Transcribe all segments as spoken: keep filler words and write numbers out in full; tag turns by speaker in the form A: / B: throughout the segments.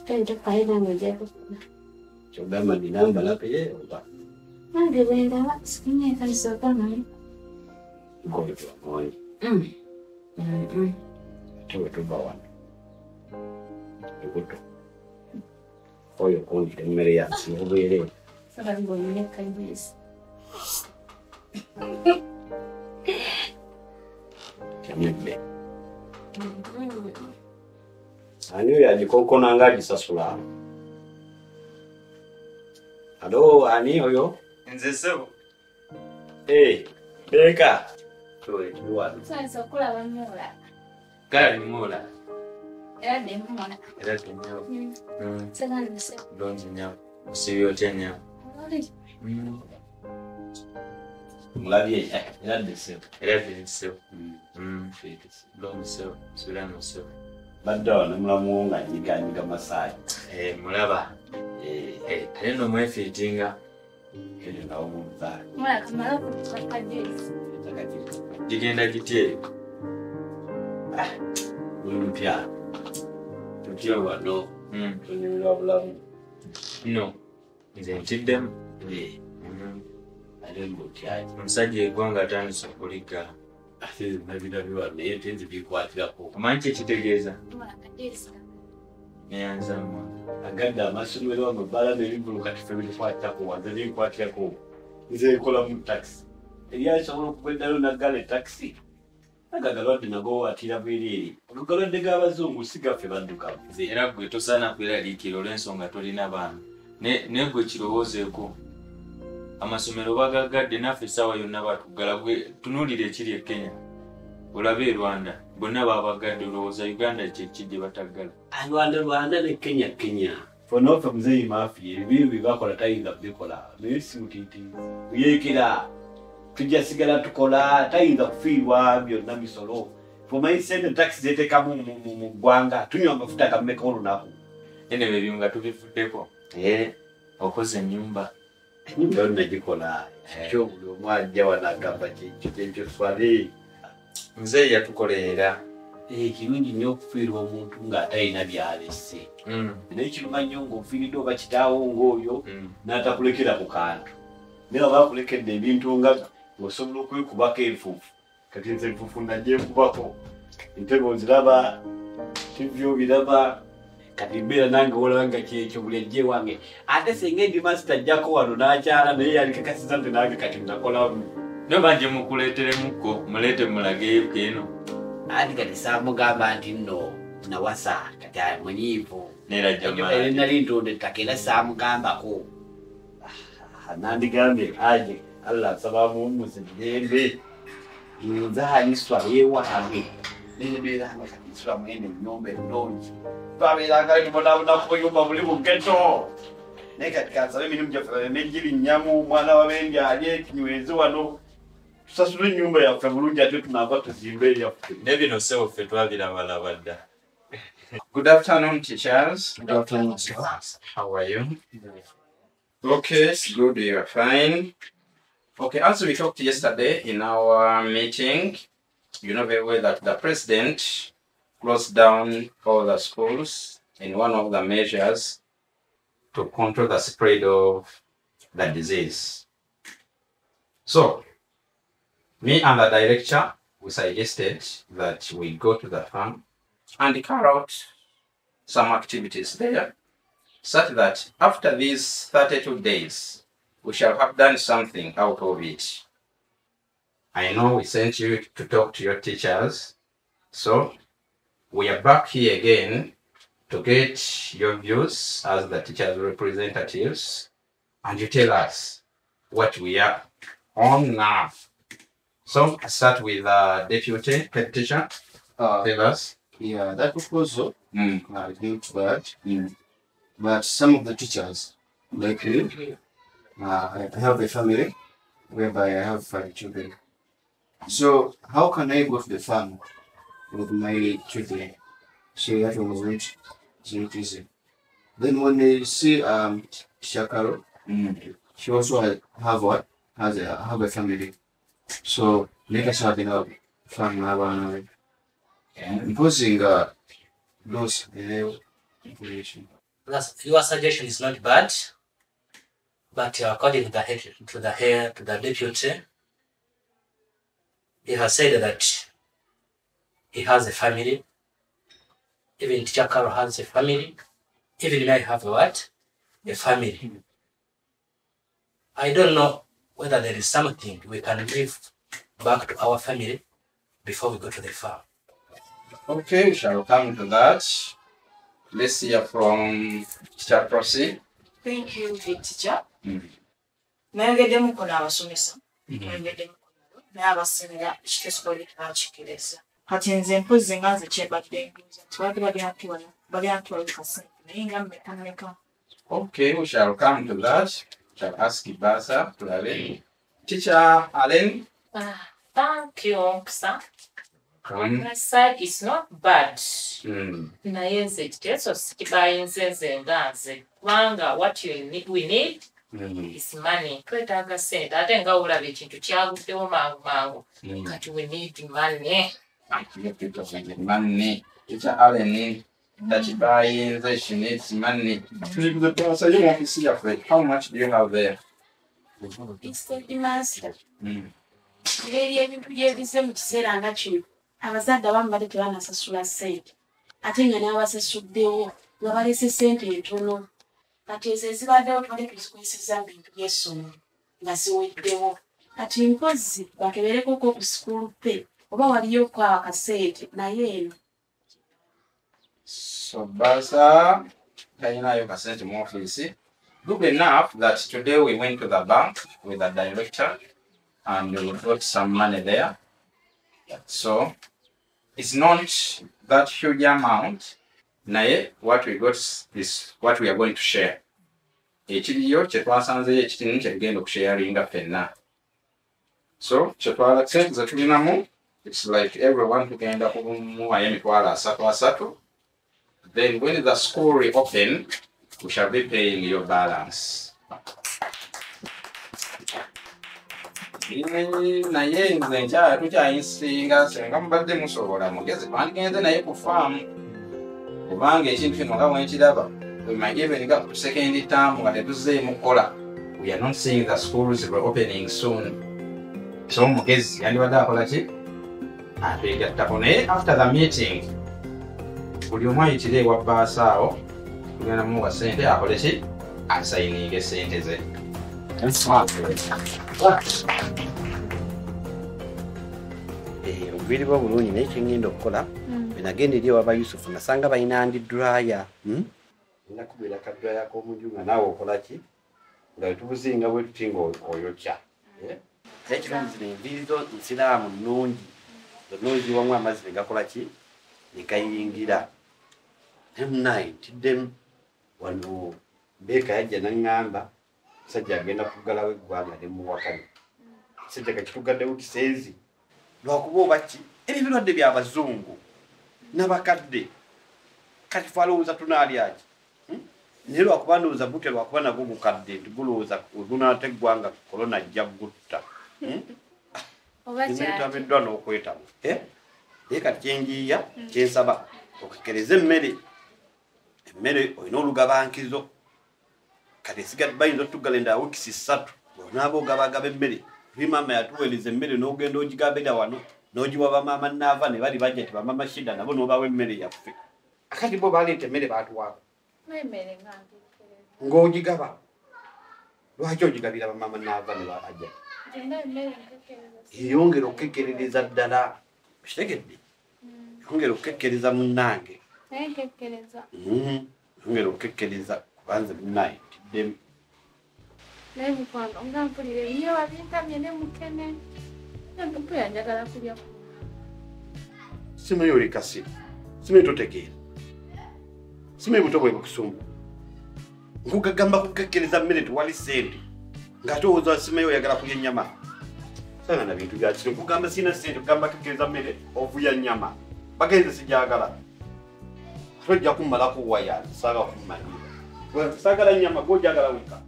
A: Tento kaina ngejeko.
B: Coba mandi namba la pe oba.
A: Nande wenda wa sikinye kanisa kana.
B: Ngoja moyo.
A: Mm. Mm.
B: Tuwe tu bawana. Ikuto. Oyo konje mmere ya sibere.
A: Sala ngoye kaibisi.
B: Kamebe. Ani ya jikoko nangaji sasula. Alo, ani oyo?
C: Nze sebo.
B: Eh, beka. Tuwe tuwa.
A: Sasa kula bamola.
C: Kali mola.
A: Era de mona.
C: Era tunyo. Mm.
A: Sasa nse.
C: Donji nya. Siyo tenya.
A: Oli.
C: Mm.
B: Mulabi eh, era de sebo.
C: Era de sebo.
B: Mm.
C: Mm. Fitisi. Donji sebo. Sura no sebo.
B: Badda na mulamu nga nyiga nyiga masaji.
C: Eh, mulaba.
B: Eh,
C: Eh, alino mwe fitinga.
B: kile na umuza.
A: Mwana kamala kutoka jezi.
B: Takati.
C: Jigenda gitie.
B: Ah. Mpya. Tutio wano.
C: Mm.
B: Tunyula bulamu.
C: No. Nze ntidem.
B: Eh.
C: Mm.
B: Ale mbutyaji.
C: Musajja egwanga atandise okuligala.
B: Ate nabida biwa naye tenzi bikwatirako.
C: Omanyi ekitegeeza?
A: Mwana jezi.
C: Neyanza mwa.
B: Aganda amasomero amabala n'ebivuluka tife bikwatako wanze bikwatako. Nze nkola mu taxi. Eriyasobola okubeddalo naggala taxi. Agagalwadde nago atira bwerere. Agagalwadde g'abazungu sigaffe badduka.
C: Nze era gwe tosaana kweraliikira olw'ensonga tolina baana. Ne ne gwe kirowoozeeko. Amasomero bagagadde naffe essaawa yonna batugala gwe tunuulira ekiri e Kenya. Olabe e Rwanda bonna babagadde olowooza Uganda kye gye bataggala.
B: Rwanda Rwanda ne Kenya Kenya. Fonofe muzeyi mafi ebibi bibakola tayinza kubikola. Naye si mutiiti. Yeekera. Tujja sigala tukola tayinza kufiirwa byonna misolo. Fomanyi sente taxi zeteekamu mu ggwanga tunywa amafuta gammeka olunaku.
C: Ene ebyo nga tubifuddeko.
B: Eh.
C: Okoze ennyumba.
B: Ennyumba yonna gikola. Kyo buli omu ajja wanagamba kyekyo swali.
C: Nze yatukoleera.
B: Eh, kirungi nnyo okufiirwa omuntu ng'atalina byalese.
C: Mm.
B: Naye kiruma nnyo ng'ofiiridde oba kitaawo ng'oyo
C: Mm.
B: n'atakulekera ku kantu. Naye oba akulekedde ebintu nga osobola okwekubako enfuufu. Kati nze enfuufu nagyekubako. Entebe oziraba, tivi obiraba, kati mbeera nange olaba nga kyekyo buli ajja ewange. Ate singa endi masita ajjako wano n'akyala naye yalikakasiza nti nange kati nakolamu.
C: No banje mukuleeteremukko muleete mulageyo keno.
B: Ati kati saamugamba nti nno nawasa kati munyiivu.
C: Neera jamaa.
B: Nali ntonde ettaka era saamugambako. Nandigambye aje Allah nsaba muwummuze ddembe. Nze aniswa yewange. Nebeeranga kati nsula mwene ennyumba ennungi. Twabeeranga tubonaabona ku buyumba buli mu ghetto. Naye kati kansabe emirimu gyaffe baleme girinnyamu omwana w'abendi alye kinyweze wano. Tusasula ennyumba yaffe bulungi ate tunaava tuzimbe eyaffe.
C: Ne bino ssebo ffe twabirabalaba dda.
D: Good afternoon, teachers.
B: Good afternoon, sir.
D: How are you? Okay, it's good. You are fine. Okay, as we talked yesterday in our meeting, you know very well that the president closed down all the schools in one of the measures to control the spread of the disease. So, me and the director, we suggested that we go to the farm and carry out some activities there, such that after these thirty-two days, we shall have done something out of it. I know we sent you to talk to your teachers, so we are back here again to get your views as the teachers' representatives, and you tell us what we are on now. So I start with uh, Deputy Head Teacher.
E: Uh,
D: Tell us.
E: yeah, that proposal
D: Mm.
E: uh, is not bad, mm. but some of the teachers, like me, uh, I I have a family whereby I have five children. So how can I go to the farm with my children? So that one was not, it's not easy. Then when they see um Shakaro,
D: Mm.
E: she also ha- have what has a have a family. So let us have a farm have an imposing uh, those uh, information.
F: That's, your suggestion is not bad, but uh, according to the head, to the head, to the deputy, he has said that he has a family. Even Teacher Carol has a family. Even I have a what? A family. I don't know whether there is something we can give back to our family before we go to the farm.
D: Okay, we shall come to that. Let's hear from Teacher Prosi.
G: Thank you, teacher.
D: Mm.
G: Nayongedde mukono abasomesa. Nayongedde mukono naye abasinga ekiteesobole bakikiriza. Kati nze mpozzi nga nze kyebadde mbuuza nti babadde bagenda tuwala bagenda tuwala kasente naye nga mmeka mmeka.
D: Okay, we shall come to that. We shall ask Ibasa to Allen. Teacher Allen.
H: Ah, thank you, sir.
D: Come.
H: My side is not bad.
D: Mm.
H: Naye nze ekiteeso sikibaye nze nze nga nze kubanga what you need, we need
D: Mm.
H: is money. Twetaaga ssente ate nga olaba ekintu kyaguddewo mangu mangu.
D: Mm.
H: Kati we need money.
D: Money. Teacher Allen, that you buy in there, she needs money. The person you want to see your friend, how much do you have there?
A: It's the master.
D: Mm.
A: Ngeri ebintu byebize mu kiseera nga kino abazadde abamu bali tebanasasula ssente ate nga n'abasasuddewo nga balese ssente entono kati ezo ezibaddewo twali tuzikozeseza mu bintu by'essomero nga ziweddewo kati mpozzi bakeberekoko ku sikuulu pe oba waliyo kwa akasente naye eno.
D: So Basa, Kainayo Kasente mu office. Good enough that today we went to the bank with the director and we got some money there. So it's not that huge amount. Naye, what we got is what we are going to share. Ekiriyo kyetwasanzeyo ekitini kyetugenda okusharinga ffenna. So kyetwala sente zetulinamu, it's like everyone tugenda kumuwayo emitwalo asatu asatu. Then when the school reopen, we shall be paying your balance. Naye nze nkyala tukyayinsinga senga mubadde musobola mugezi twandigenze naye ku farm kubanga ekintu kino nga bwenkiraba we might even go to second term nga tetuzeemu kukola. We are not seeing the schools reopening soon. So mugezi yandibadde akola ki? Atwegattako naye after the meeting buli omu ayitire ewa Basa awo tugenda muwa ssente akole ki? Asayininge ssente ze.
I: Obubiri bwa bulungi naye kyengenda okukola benagenda eri ewaba Yusufu nasanga balina andidraya ina kubeera kadraya k'omunju nga naawe okola ki nga tubuzinga bwe tuti nga oyokya naye kirungi zino enviiri zo nsiraamu nnungi zonna oziwamu amazzi ne gakola ki ne gayingira naye munaye ntiddemu wano Beeka yajja n'aŋŋamba musajja agenda kuggalawo eggwanga ne muwakana musajja kakitugaddewo kiseezi lwakuba oba ki ebyo ebirwadde by'abazungu n'abakadde kati fe alowooza tunaalya ki naye lwakuba ndowooza gute lwakuba nagwo gukadde nti gulowooza ogunaata eggwanga kolona ajja gutta ebintabiddwa n'okwetamu naye kati kyenjiiya kyensaba okukereza emmere emmere olina olugabankizo kati esigadde bayinza otuggala endala wiikisi ssatu onaaba ogabagaba emmere tuli maama yatuweereza emmere n'ogenda ogigabira wano n'ogiwa bamaama naava ne bali bajja ti bamaama shida nabo n'obawa emmere yaffe akati bo baleeta emmere baatuwaako ng'ogigaba lwaki ogigabira bamaama naava ne bajja yongera okukekkerereza ddala kitegedde yongera okukekkereza munnange yongera okukekkereza kubanze munnaye tiddemu
A: naye mukwano nga mpulira ebinyo wabintamye ne mukene mpulira njagala kulya ku
I: simanyi oli kasi simanyi totegeera simanyi buto bwe bukusumbu nkugagamba kukekkereza mmere tewali ssente ng'ate owooza simanyi oyagala kulya ennyama sanga na bintu bya kiro nkugamba sina ssente kugamba kekkereza mmere ovuya nnyama bagenze sijagala ate ojja kummalako waya saaga kummanyiira saagala nnyama gwojagala weka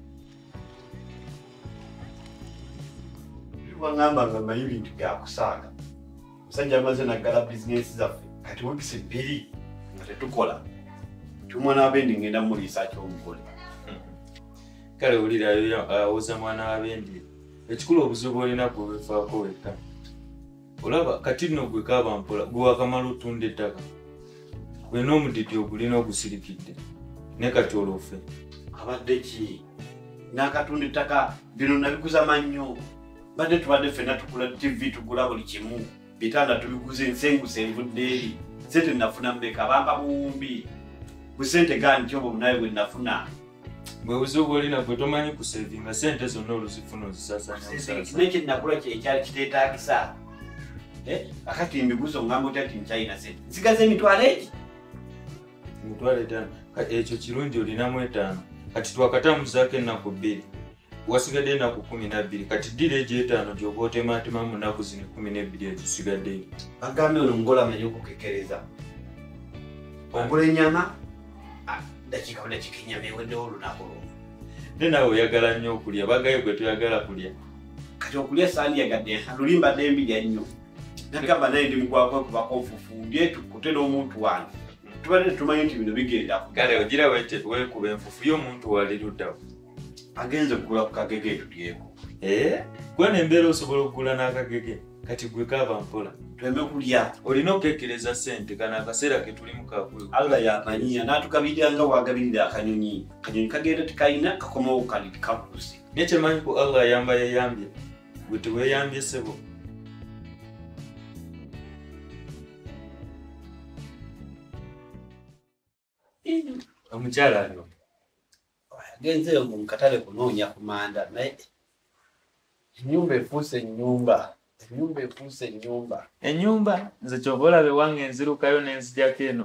I: wangamba nga manyi bintu byakusaaga musajja amaze naggala bizinesi zaffe kati wiikisi bbiri nga tetukola
B: tumwana wabendi ngenda muliisa kyomugole
C: kale olirayo awoza mwana wabendi ekikulu obuzibu olina bwebefaako wekka olaba kati nno gwe kaaba mpola gwe wakamala otunda ettaka gwe n'omudidi ogulina ogusirikidde ne kati olwofe
B: abadde ki n'akatunda ettaka bino nabiguza mannyo badde tubadde ffenna tukula tivi tugula buli kimu bitanda tubiguza ensenguse envudde eri sente nafuna mbeka bamba buwumbi bwe sente gani kyobo bunaye bwe nafuna
C: bwe buzibu olina gwe tomanyi kusevinga sente zonna oluzifuna ozisasanya
B: nekye nakula kyekyali kiteetaagisa akati mbiguza oŋŋamba otya ti nkyalina sente nsigaza emitwalo eki
C: emitwalo etaano ekyo kirungi olinamu etaano kati twakatambuzaako ennaku bbiri wasigadde ennaku kumi nabbiri kati ddira egyo etaano gyoba otemaatema mu nnaku zino kumi nebbiri ezisigaddeyo
B: bagambye ono ngola amanyi okukekereza ogula ennyama dakiika budakiika ennyama eweddewo olunaku lwo
C: ne naawe oyagala nnyo okulya bagayo gwe toyagala kulya
B: kati okulya saandiyagadde lulimbadde mbirya nnyo nagamba naye ndi mugwakwe kubako nfufu ndyetukute n'omuntu wange tubadde tumanyi nti bino bigenda
C: kale ogira weekuba enfufu y'omuntu wali luddawo
B: agenze kugula ku kagege tulyeko
C: gwe nembeera osobola okugula n'akagege kati gwe kaaba mpola
B: twembe kulya
C: olina okukekkereza ssente kana akaseera ke tulimu kakwe
B: allah yamanyiya n'atugabirira nga wagabirira akanyonyi kanyonyi kagenda tekalina kakomawo kali kakusi
C: naye kyemanyi ku allah ayamba yeyambye gwe teweeyambye ssebo omukyala alio
B: agenzeyo mu katale kunoonya kumanda naye ennyumba efuuse ennyumba ennyumba efuuse ennyumba
C: ennyumba nze kyoba olabe wange enzirukayo n'enzijako eno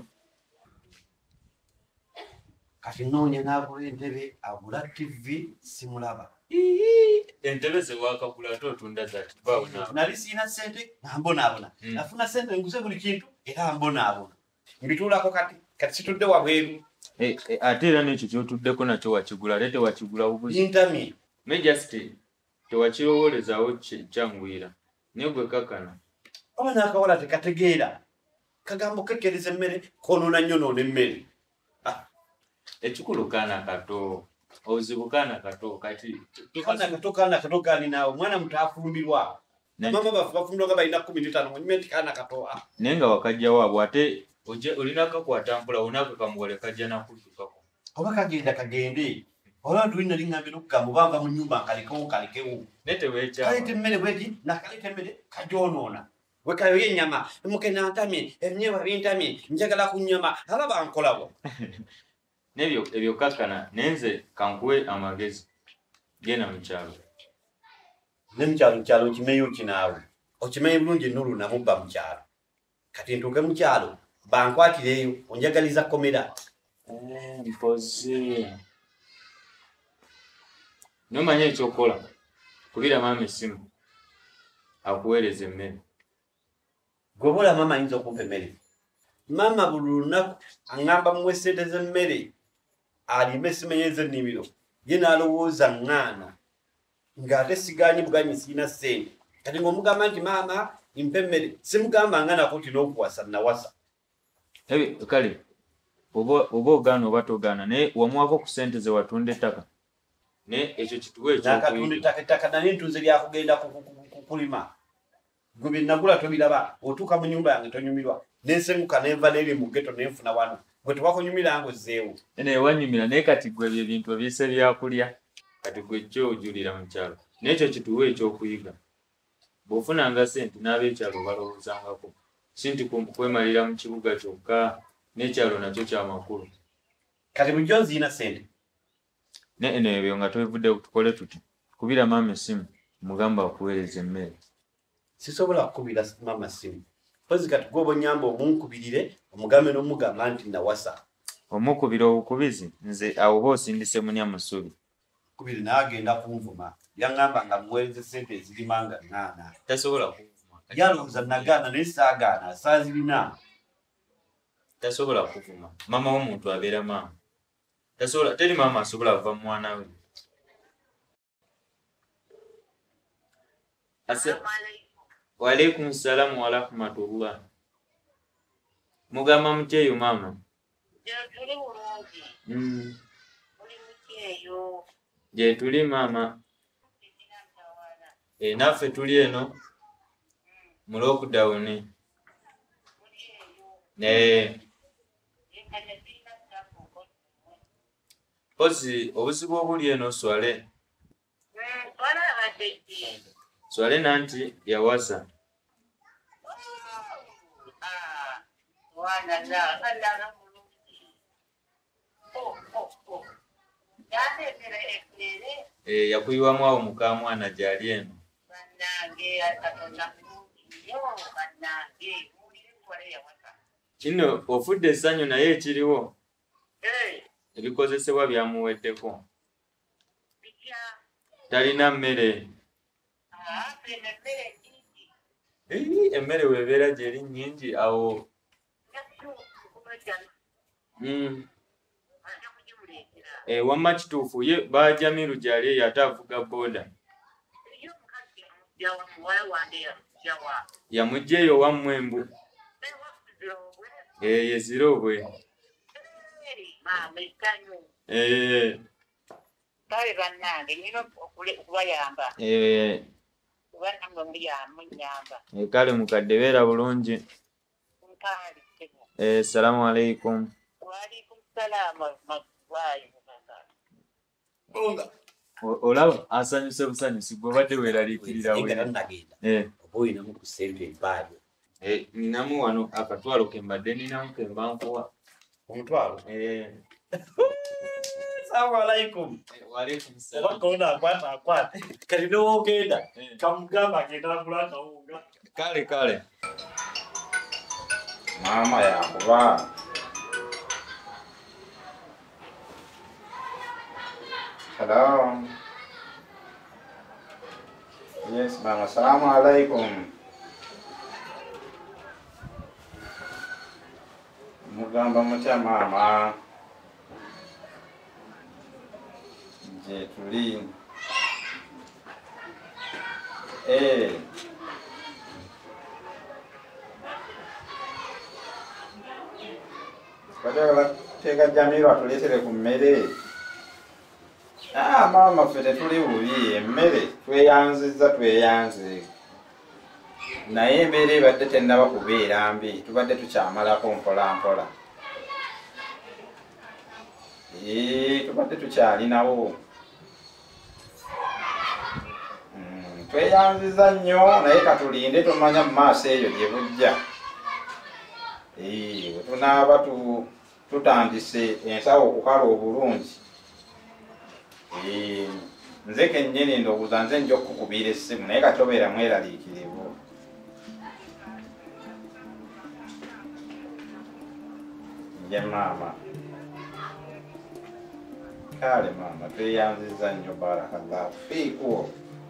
B: kati noonya n'agula entebe agula tivi simulaba
C: entebe zewakagula ate otunda zatibaawona
B: nali siina sente nambonaabona nafuna sente nguze buli kintu era mbonaabona mbituulako kati kati situdde wabweru
C: ate era n'ekyo kyotuddeko nakyo wakigula ate tewakigula bubuzi
B: intami
C: majesti tewakirowoolezaawo kyangwira naye gwe kakana
B: oba n'akawala tekategeera kagamba okekkereza emmere konoona nnyo noona emmere
C: ekikulu kaana kato obuzibu kaana kato kati
B: kaana kato kaana kato gaani naawe omwana muto afumbirwa mama bafu bafumbirwa nga balina kumi n'etaano munyume nti kaana kato
C: naye nga wakajja waabwe ate olina kakwata mpula onako kamuwole kajja nakuddukako
B: oba kagenda kagende olaba tulina liŋŋambye n'okugamba obanga mu nnyumba nkalikewo kalikewo
C: naye teweekyama
B: kaleeta emmere bwegi nakaleeta emmere kagyonoona wekayo yennyama mukena ntamye ebinyeebwa bintamye njagala ku nnyama aba bankolawo
C: nebyo ebyo kakkana naye nze kankuwe amagezi genda mu kyalo
B: ne mukyalo mukyalo nkimeyo kinaawe okimanyi bulungi nulu namubba mu kyalo kati ntuuke mu kyalo bankwatireyo onjagaliza komera
C: mpozi nomanya ekyokukola kubira maama essimu akuweereza emmere
B: gwe bola maama ayinza okumpa emmere maama buli lunaku aŋŋamba muwe sente z'emmere alime esimenye ez'ennimiro ye n'alowooza ŋŋaana ng'ate sigaanyi buganyi siina ssente kati ng'omugamba nti maama mpa emmere simugamba nga nako tina okuwasa nawasa
C: kale oba ogaana oba togaana naye wamuwako ku sente ze watunda ettaka naye ekyo kituwa
B: ekyonakatunda ettaka ettaka naye ntunze lyakugenda kulima gwe byenagula tobiraba otuuka mu nyumba yange tonyumirwa nensenguka nenva n'eri mu geto nenfuna wano gwe tewakunyumira ngo zeewo
C: naye wanyumira naye kati gwe ebyo ebintu ebiise byakulya kati gwe jjo ojulira mu kyalo naye ekyo kituwa ekyokuyiga bw'ofunanga sente n'ab'ekyalo balowoozangako si nti kwemalira mu kibuga kyokka n'ekyalo nakyo kyamakulu
B: kati bulijjo nziina sente
C: eno ebyo nga tobivudde tukole tuti kubira maama essimu mugamba akuweereza emmere
B: sisobola kukubira maama ssimu pozi kati gwe obonyamba omunkubirire omugambe n'omugamba nti nawasa
C: omukubira obukubizi nze awo oba osindise munya musubi
B: kubiri naagenda kunvuma yaŋŋamba nga muweereze sente ezirima nga ŋŋaana
C: tasobola kunvuma
B: yalowooza nagaana naye saagaana saazirina
C: tasobola kuvuma maama w'omuntu abeera maama tasobola teri maama asobola kuva mu mwana we waalaikum salaamu warahmatullah mugamba mutyeyo maama Mm. Je tuli mama. E naffe tuli eno. Mu lockdown. Ne. Ozi obuzibu obuli eno swale. Swale nanti yawasa.
J: Wana na ala oh oh oh yate mere ekere
C: Eh yakuyiwamu awo mukamwana gyali eno.
J: banange atatona yo banange muri kwale yawasa.
C: Kino ofudde essanyu naye ekiriwo.
J: Eh
C: Ebikozesebwa byamuweddeko.
J: bicha
C: Talina mmere.
J: ah pene mere nyingi
C: Eh emmere webeera gyeri nnyingi awo. Mm. Eh wamma kituufu ye Bajamiru gyali eyo ate avuga boda. Yamujja eyo wammwembu. Eh yezirobwe. Eh
J: kale bannange nino okubayamba
C: eh
J: kubanga ndi ya munyamba
C: eh kale mukadde beera bulungi.
J: nkali
C: Eh assalamu alaikum.
J: wa alaikum salaam magwayi
C: Onga. Olaba asanyuse busanyusi gwe badde weeraliikirira we. Eh
F: oboyi namu kusembye mpayo.
C: Eh ninamu wano akatwalo ke mbadde ninamu ke mbankuwa.
D: Omutwalo.
C: Eh
D: Assalamu alaikum.
C: wa alaikum salaam.
D: Bakona akwata akwata. Kati n'ogenda kamugamba agenda kulaka unga.
C: Kale kale.
D: Mama yakuba. Hello. Yes, mama. Assalamu alaikum. Mugamba mutya mama. Je tuli. Eh. Badala teka Jamiru atuleetere ku mmere. Ah mama fete tuli bubi emmere tweyanziza tweyanze. Naye embeera badde tennaba kubeera mbi tubadde tukyamalako mpola mpola. Eh tubadde tukyalinawo. Mm, tweyanziza nnyo naye katulinde tumanya mu maaso eyo gye bujja. Eh bwe tunaaba tu tutandise ensawo okukala obulungi. Eh nze kennyini ndowooza nze nja okukubira essimu naye kati obeera mweraliikirivu. Ye maama. Kale maama tweyanziza nnyo barakallahu fiiku.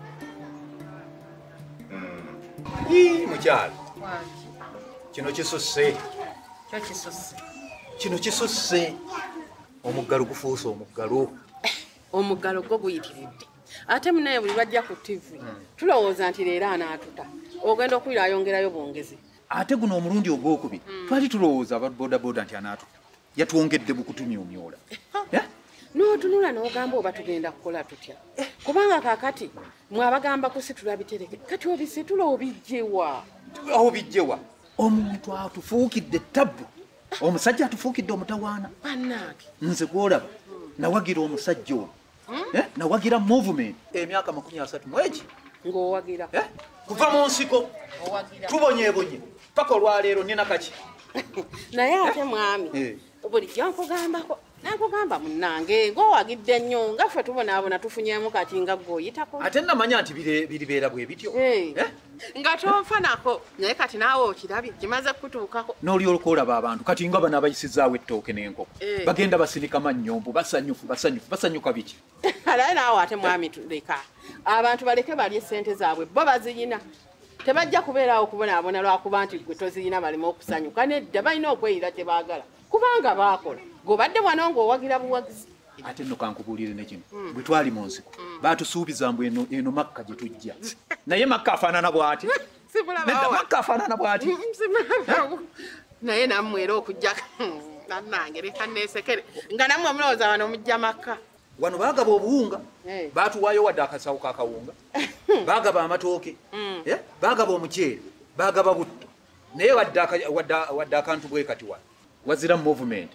D: Mm.
K: Ii mukyala. Kino kisusse.
L: Kyo kisusse.
K: Kino kisusse. Omuggalo gufuuse omuggalo.
L: Omuggalo gwo guyitiridde. Ate munaye buli bajja ku T V. Tulowooza nti leero anaatuta. Ogenda okwira ayongerayo bwongezi.
K: Ate guno omulundi ogwokubiri twali tulowooza aba boda boda nti anaatuta. Yatuwongedde bukutumyomyola.
L: N'otunula n'ogamba oba tugenda kukola tutya. Kubanga kaakati mwabagamba kusitula bitereke. Kati obisitula obijjewa.
K: Obijjewa. Omuntu atufuukidde tabbu. Omusajja atufuukidde omutawaana.
L: Bannange.
K: Nze gw'olaba nawagira omusajja oyo. Eh? Nawagira movement emyaka makumi asatu mu egi.
L: Ng'owagira.
K: Eh? Kuva mu nsiko.
L: Owagira.
K: Tubonyeebonye. Paka olwaleero nina kaki.
L: Naye ate mwami.
K: Eh.
L: Bulijjo nkugambako. Nakugamba munnange ng'owagidde nnyo nga ffe tubonaabona tufunyeemu kati nga gw'oyitako.
K: Ate namanya nti biribeera bwe bityo.
L: Nga tonfa nako naye kati naawe okirabye kimaze kutuukako.
K: N'olyoka olaba abantu kati nga bano abayisizaawo ettooke n'enkoko.
L: Eh.
K: Bagenda basinika mannyombo basanyufu basanyufu basanyuka biki.
L: Alaye naawe ate mwami tuleka. Abantu baleke balye ssente zaabwe bo baziyina. Tebajja kubeerawo kubonaabona lwakuba nti gwe toziyina balema okusanyuka nedda balina okweyira kye baagala. Kubanga baakola. G'obadde mwana ng'owagira buwagizi.
K: Ate nno kankubuulire ne kino. Bwe twali mu nsiko baatusuubiza mbu eno eno makka gye tujja. Naye makka afaanana bw'ati. Nedda makka afaanana bw'ati.
L: Naye nammwe era okujja Nanange leka nesekere nga namwe mulowooza wano mujja maka.
K: Wano baagaba obuwunga baatuwaayo wadde akasawo kakawunga baagaba amatooke baagaba omuceere baagaba butto naye wadde akantu bwe kati wano wazira movement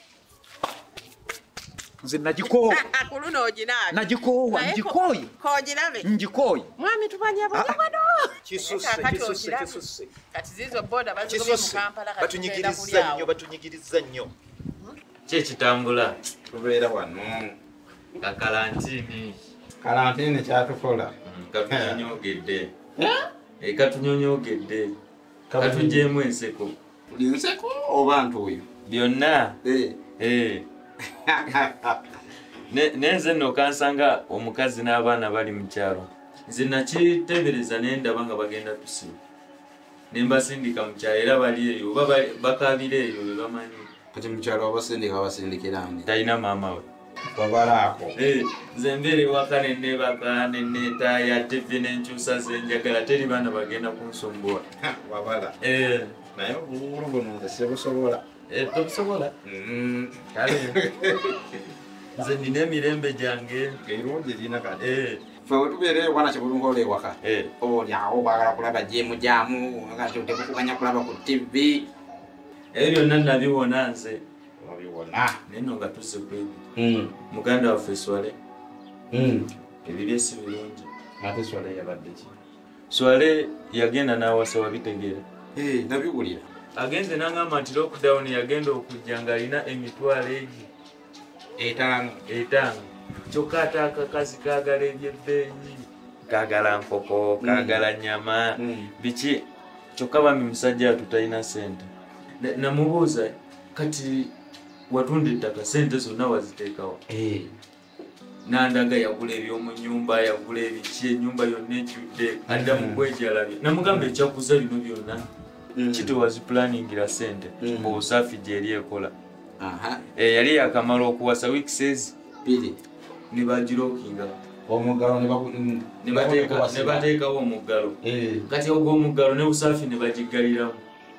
K: nze nagikoowa
L: kuluno oginaabye
K: nagikoowa njikooye
L: koogirabe
K: njikooye
L: mwami tubanya bwano
K: kisusse kisusse kisusse
L: kati zizo boda bazigobye mu Kampala kati
K: batunyigiriza nnyo batunyigiriza nnyo
C: kye kitambula
D: tubeera wano
C: kakalantini
D: kalantini kyatukola
C: katunyonyogedde katunyonyogedde katugyeemu enseko
D: buli nseko oba ntuuyo
C: byonna nenze nno kansanga omukazi n'abaana bali mu kyalo nze nakiteebereza ne ndaba nga bagenda tusiba ne mbasindika mu kyalo era bali eyo oba bakaabira eyo be bamanyi
D: kati mu kyalo abasindika babasindikira ani
C: talina maama we
D: babalaako
C: nze mbeera ewaka nennebaka nenneetaaya teve n'enkyusa zenjagala teri baana bagenda kunsumbuwa
D: wabala naye obululu buno nze sibusobola
C: tobusobola kale nze nina emirembe gyange
D: erungi lina kati fe wetubeereyo bwana kibulunga ola ewaka olyawo baagala kulaba jemu jamu kati otekukuganya kulaba ku tivi
C: ebyo byonna nabiwona nze
D: obiwona
C: naye no nga tuzze kwebyo muganda waffe swale ebirye si birungi
D: ate swale yabadde ki
C: swale yagenda n'awasa wabitegeera
D: nabiwulira
C: agenze n'angamba nti lockdown yagenda okujja ng'alina emitwalo egi
D: etaano
C: etaano kyokka ate akakazi kaagala ebyebbeeyi kaagala nkoko kaagala nyama biki kyokka bami musajja tutalina sente namubuuza kati watunda ettaka sente zonna waziteekawa nandaga yagula ebyomu nyumba yagula ebiki enyumba yonna ejjudde adda mu kwejalabye namugamba ekyakuza bino byonna kiti waziplaningira sente mbuusaafi gyeri ekola yali yakamala okuwasa weekses
D: bbiri
C: ne bagirokinga
D: omugalo
C: ne bateekawo omuggalo kati ogwo omuggalo ne busaafi ne bagigaliramu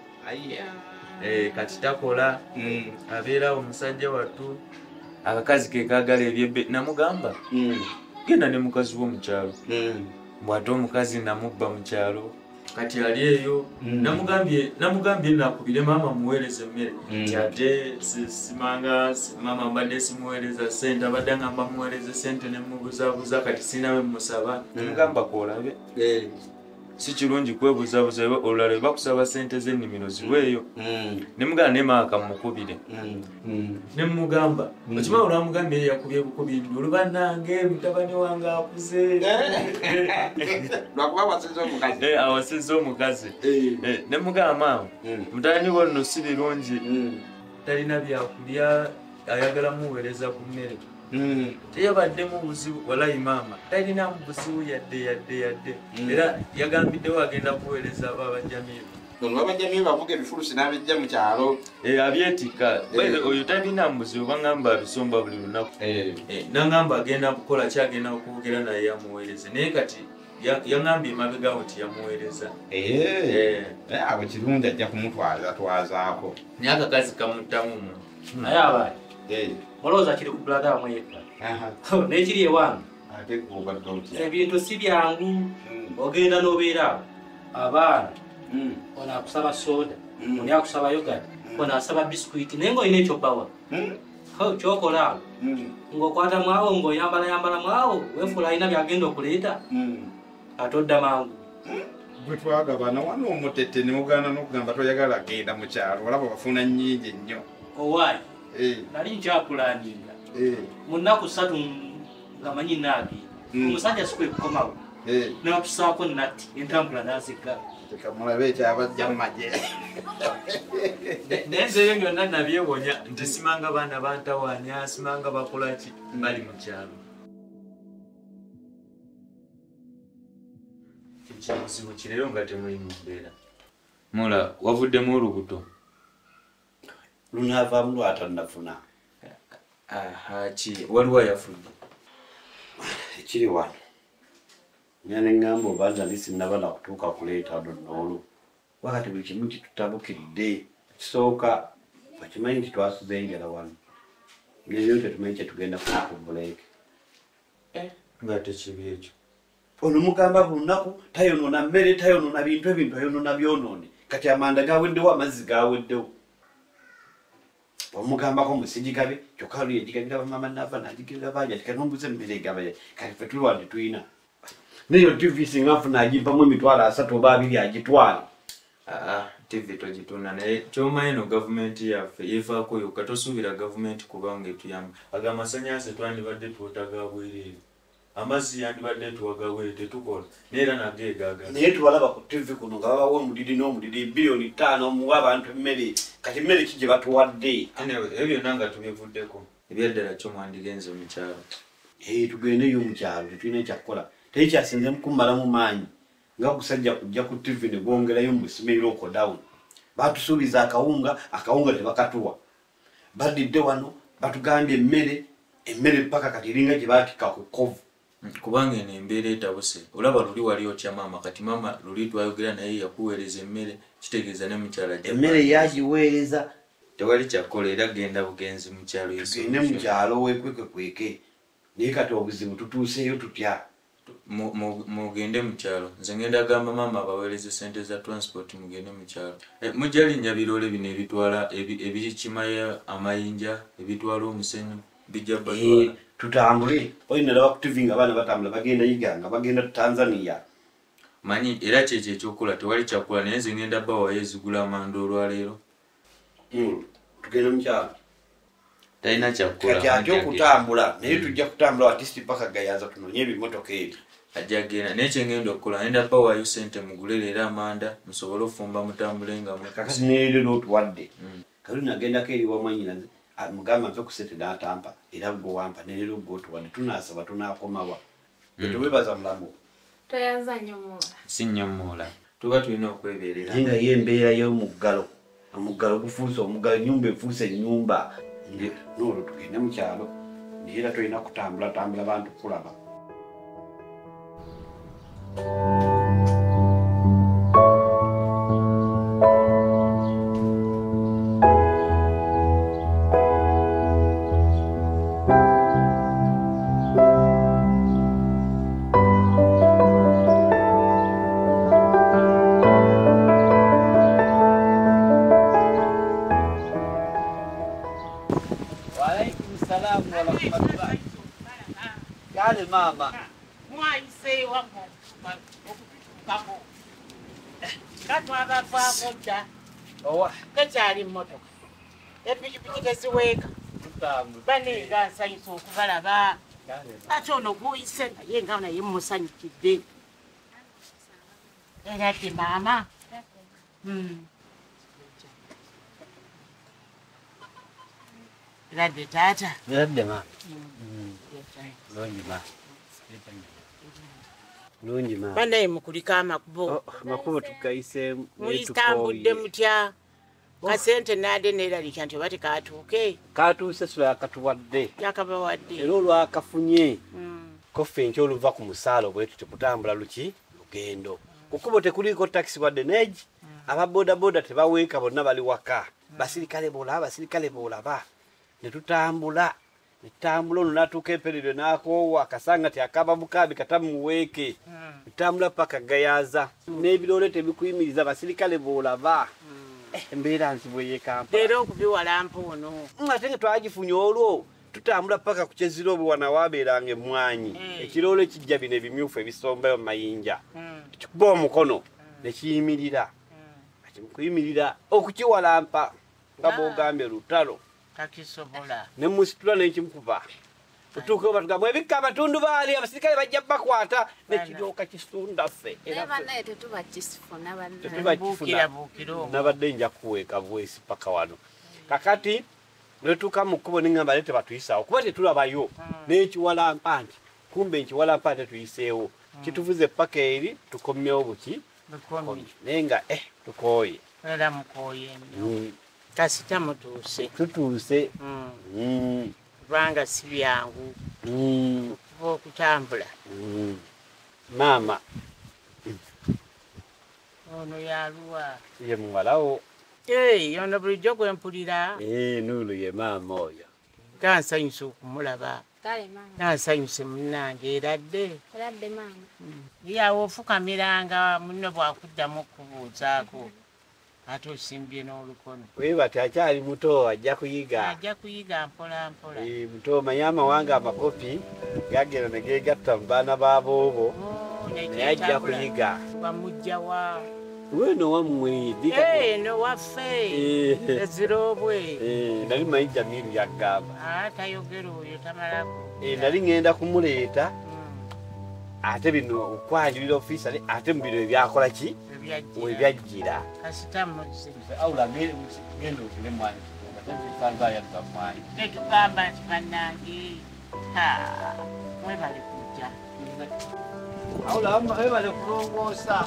C: kati takola abeerawo omusajja wattu akakazi ke kaagala ebyebbe namugamba genda ne mukazi w'omukyalo bw'ate omukazi namubba mu kyalo kati ali eyo namugambye namugambye nakubire maama muweereze emmere nti ate simanga maama mbadde simuweereza sente abadde ngamba muweereze sente ne mubuzaabuza kati sinawe musaba namugamba koolabe si kirungi kwebuzabuza olulala bakusaba sente z'ennimiro ziweeyo ne mugamba ne maaka mukubire ne mugamba okimanyi olwamugambye eyo yakubye bukubi ndi olubanange mutabani wange akuze
D: lwakuba awasizza omukazi
C: awasizza omukazi ne mugamba maama mutabani wo nno si birungi talina byakulya ayagala muweereza ku mmere teyabaddemu buzibu walayi maama talinamu buzibu yadde yadde yadde era yagambiddewo agenda kuweereza abo abajjamiivu
D: abajjamiivu avuga ebifulusi n'abijja mu kyalo
C: abyetikka oyo talinamu buzibu bagamba abisomba buli lunaku nagamba agenda kukola kyagenda okubugera naye yamuweereze naye kati yangambye emabegaawo nti yamuweereza
D: abo kirungi ajja kumutwaza twazaako
C: naye akakazi kamutamu
F: naye abaali olowooza kiri ku bulaga wamwe yekka n'ekiri ewange ebintu si byangu ogenda n'obeera abaana ono akusaba soda oli akusaba yogati ono asaba bisikuiti naye ng'olina ekyobawa kyokola ng'okwata mwawo ng'oyambalayambala mwawo weefula alina byagenda okuleeta ate odda mangu
D: gwe twagabana wano omutette ne muganda n'okugamba toyagala genda mu kyalo olaba bafuna nnyingi nnyo
F: owaayi nali nkyakulaninga mu nnaku ssatu nga manyi naagenda omusajja sikwe kukomawo n'atusaako natti entambula n'aziggala
D: tekamulabe ekyabajja mu magye
C: naye nze ebyo byonna nabyewonya nti simanga baana bantawaanya simanga bakolaki bali mu kyalo kibuzibu kirero nga temuli mu mbeera mula wavuddemu olubuto
I: lunaavaamu lwata nafuna
C: ki waliwo yafudde
I: ekiri wano nya neŋŋamba obanza ndisinabala kutuuka kuleeta donnoolu wakati buli kimu kitutabukiridde kisooka kimanyi nti twasuza enjala wano leero tetumanyi kyetugenda kubuleeke
C: nga tekibi ekyo
I: ono mugamba buli lunaku tayonoona mmere tayonoona bintu ebintu ayonoona byonoone kati amanda gaweddewo amazzi gaweddewo omugambako musigigabe kyokka lu yegigabira bamama nava nagigirira banja tika nombuza emmere egabaye kati fe tuli wadde tuyina neyo tv singa nfuna agimpamu emitwalo asatu oba abiri agitwale
C: tv togitunda naye kyomanyi no gavumenti yaffe yevaako yokka tosuubira gavumenti kubanga etuyamba aga amasanyalaze twandibadde twotaga bwereere amazzi yandibadde tuwagabwere tetukola neera nageegaagala
I: naye tubalaba ku tv kuno nga babawo omudidi n'omudidi biliyoni ttaano omuwa abantu emmere kati emmere ki gye batuwadde
C: ebyo byonna nga tubivuddeko ebyaddala kyo mwandigenze mu kyalo
I: tugendeyo mu kyalo tetulina ekyakukola tekyasinze mukummalamu maanyi nga gusajja kujja ku tv ne gwongerayo musime iroko down batusuubiza akawunga akawunga tebakatuwa badidde wano batugambye emmere emmere paka kati eringa gye baatika ku kovu
C: kubanga eno embeera etabuse olaba luli wali otya maama kati maama luli twayogera naye yakuweereza emmere kitegeeza ne mukyala
I: emmere yagiweereza
C: tewali kyakola era genda bugenzi mu kyalo
I: gende mu kyalo wekwekwekweke naye kati obuzibu tutuuseeyo tutya
C: mugende mu kyalo nze ngenda gamba maama abaweereze sente za transport mugende mu kyalo mujja linnya biroole bino ebitwala ebikimaya amayinja ebitwala omusenyu bijja batwala
I: tutambule oyina laba ku tv nga abaana batambula bagenda Uganda bagenda Tanzania
C: manyi era kyekyo ekyokola tewali kyakola naye nze ngenda bawayo ezigula amanda olwaleero
I: tugenda mu kyalo
C: talina kyakola
I: kati ate okutambula naye tujja kutambula watisi paka gayaza tunonye ebimotoka ebyo
C: ajja genda naye kyengenda okukola ngenda bawayo sente mugule leero amanda musobole ofumba mutambule nga
I: kakati neerero otuwadde kali nagendako eri wamanyinaze mugamba nfe ku sente n'atampa era gwe wampa neerero gwe otuwadde tunaasaba tunaakomawa tewebaza mulamu
A: toyanza nnyo muula
C: si nnyo muula tuba tulina okwebeerera
I: naye nga ye embeera y'omuggalo omuggalo gufuuse omuggalo ennyumba efuuse ennyumba n'olwo tugende mu kyalo naye era tolina kutambula tambula bantu kulaba mama
M: mwaise wako okutukamu katwaba kwako dda
I: owa
M: kekyali mmotoka epikipiki teziweeka baninga nsanyusa okubalaba ate ono guyise naye nga naye mmusanyukidde era dde maama era dde taata
I: era dde maama Lungi ma. Lungi ma.
M: Banaye mukulika amakubo.
I: Makubo tukayise
M: muyitambudde mutya. Kasente nade neralika nti bati katuuke.
I: Katuuse so yakatuwadde.
M: Yakabawadde.
I: Era olwakafunye. Kofe nkyo oluva ku musaalo bwetu tekutambula luki lugendo. Kukubo tekuliko taxi wadde neji. Aba boda boda tebaweeka bonna bali waka. Basirikale bola basirikale bola ba. Ne tutambula. Nitambula ono natuuka emperero n'akoowa akasanga ti akaba bukabi katamuweeke ntambula paka gayaza n'ebiroole tebikuyimiriza basirikale boolaba embeera nzibwe yekampa
M: leero okubiwala mpuuno
I: ate nga twagifunye olwo tutambula paka ku kyezira obuwana waabeeranga emmwanyi ekiroole kijja bino ebimyufu ebisombayo mu mayinja tukikuba omukono ne kiyimirira kimukuyimirira okukiwalampa nga bw'ogambye lutalo
M: takisobola
I: ne musitula n'ekimukuba tutuuka batugamba ebikka abatundu baali abasirikale bajja bakwata nekiryoka kisunda ffe nabadde nja kuweeka bwesi paka wano kakati netuuka mu kkubo neŋŋamba ne tebatuyisaawo kuba tetulabayo n'ekiwalampa nti kumbe enkiwalampa tetuyiseewo kituvuze paka eri tukomyewo buki naye nga eh tukooye
M: era mukooye nnyo kasita mutuuse
I: tutuuse
M: kubanga si byangu okuba okutambula
I: maama
M: ono yaluwa
I: ye muwalawo
M: Hey, ono bulijjo gwe mpulira.
I: Eh, Nulu ye maama oyo.
M: Kansanyusa okumulaba.
N: Kale mama.
M: Nansanyuse munnange eradde.
N: Eradde mama.
M: Yawo ofukamiranga munno bwakuddamu okubuuzaako. Ate osimbye n'olukono.
I: Webati akyali muto ajja kuyiga.
M: Ajja kuyiga mpola mpola.
I: Eh, muto manyi amawanga amakopi gagenda ne geegatta mu baana baaboobo. Naye ajja kuyiga.
M: Bamujja wa?
I: Weno wammwe dika.
M: Eh, no waffe. Ezirobwe.
I: Eh, nali manyi Jamiru yaggamba.
M: Ah, tayogera oyo tamalako.
I: Eh, nali ngenda kumuleeta. Ate bino okwanjulira ofiisa ate mu bino ebyakola ki? Webyajjira.
M: Kasita muzzi.
I: Awula genda ogule mwana. Nga yagga mwana.
M: Netugamba nti bannange. Ha, mwebale kujja.
I: Awula webale kulongoosa.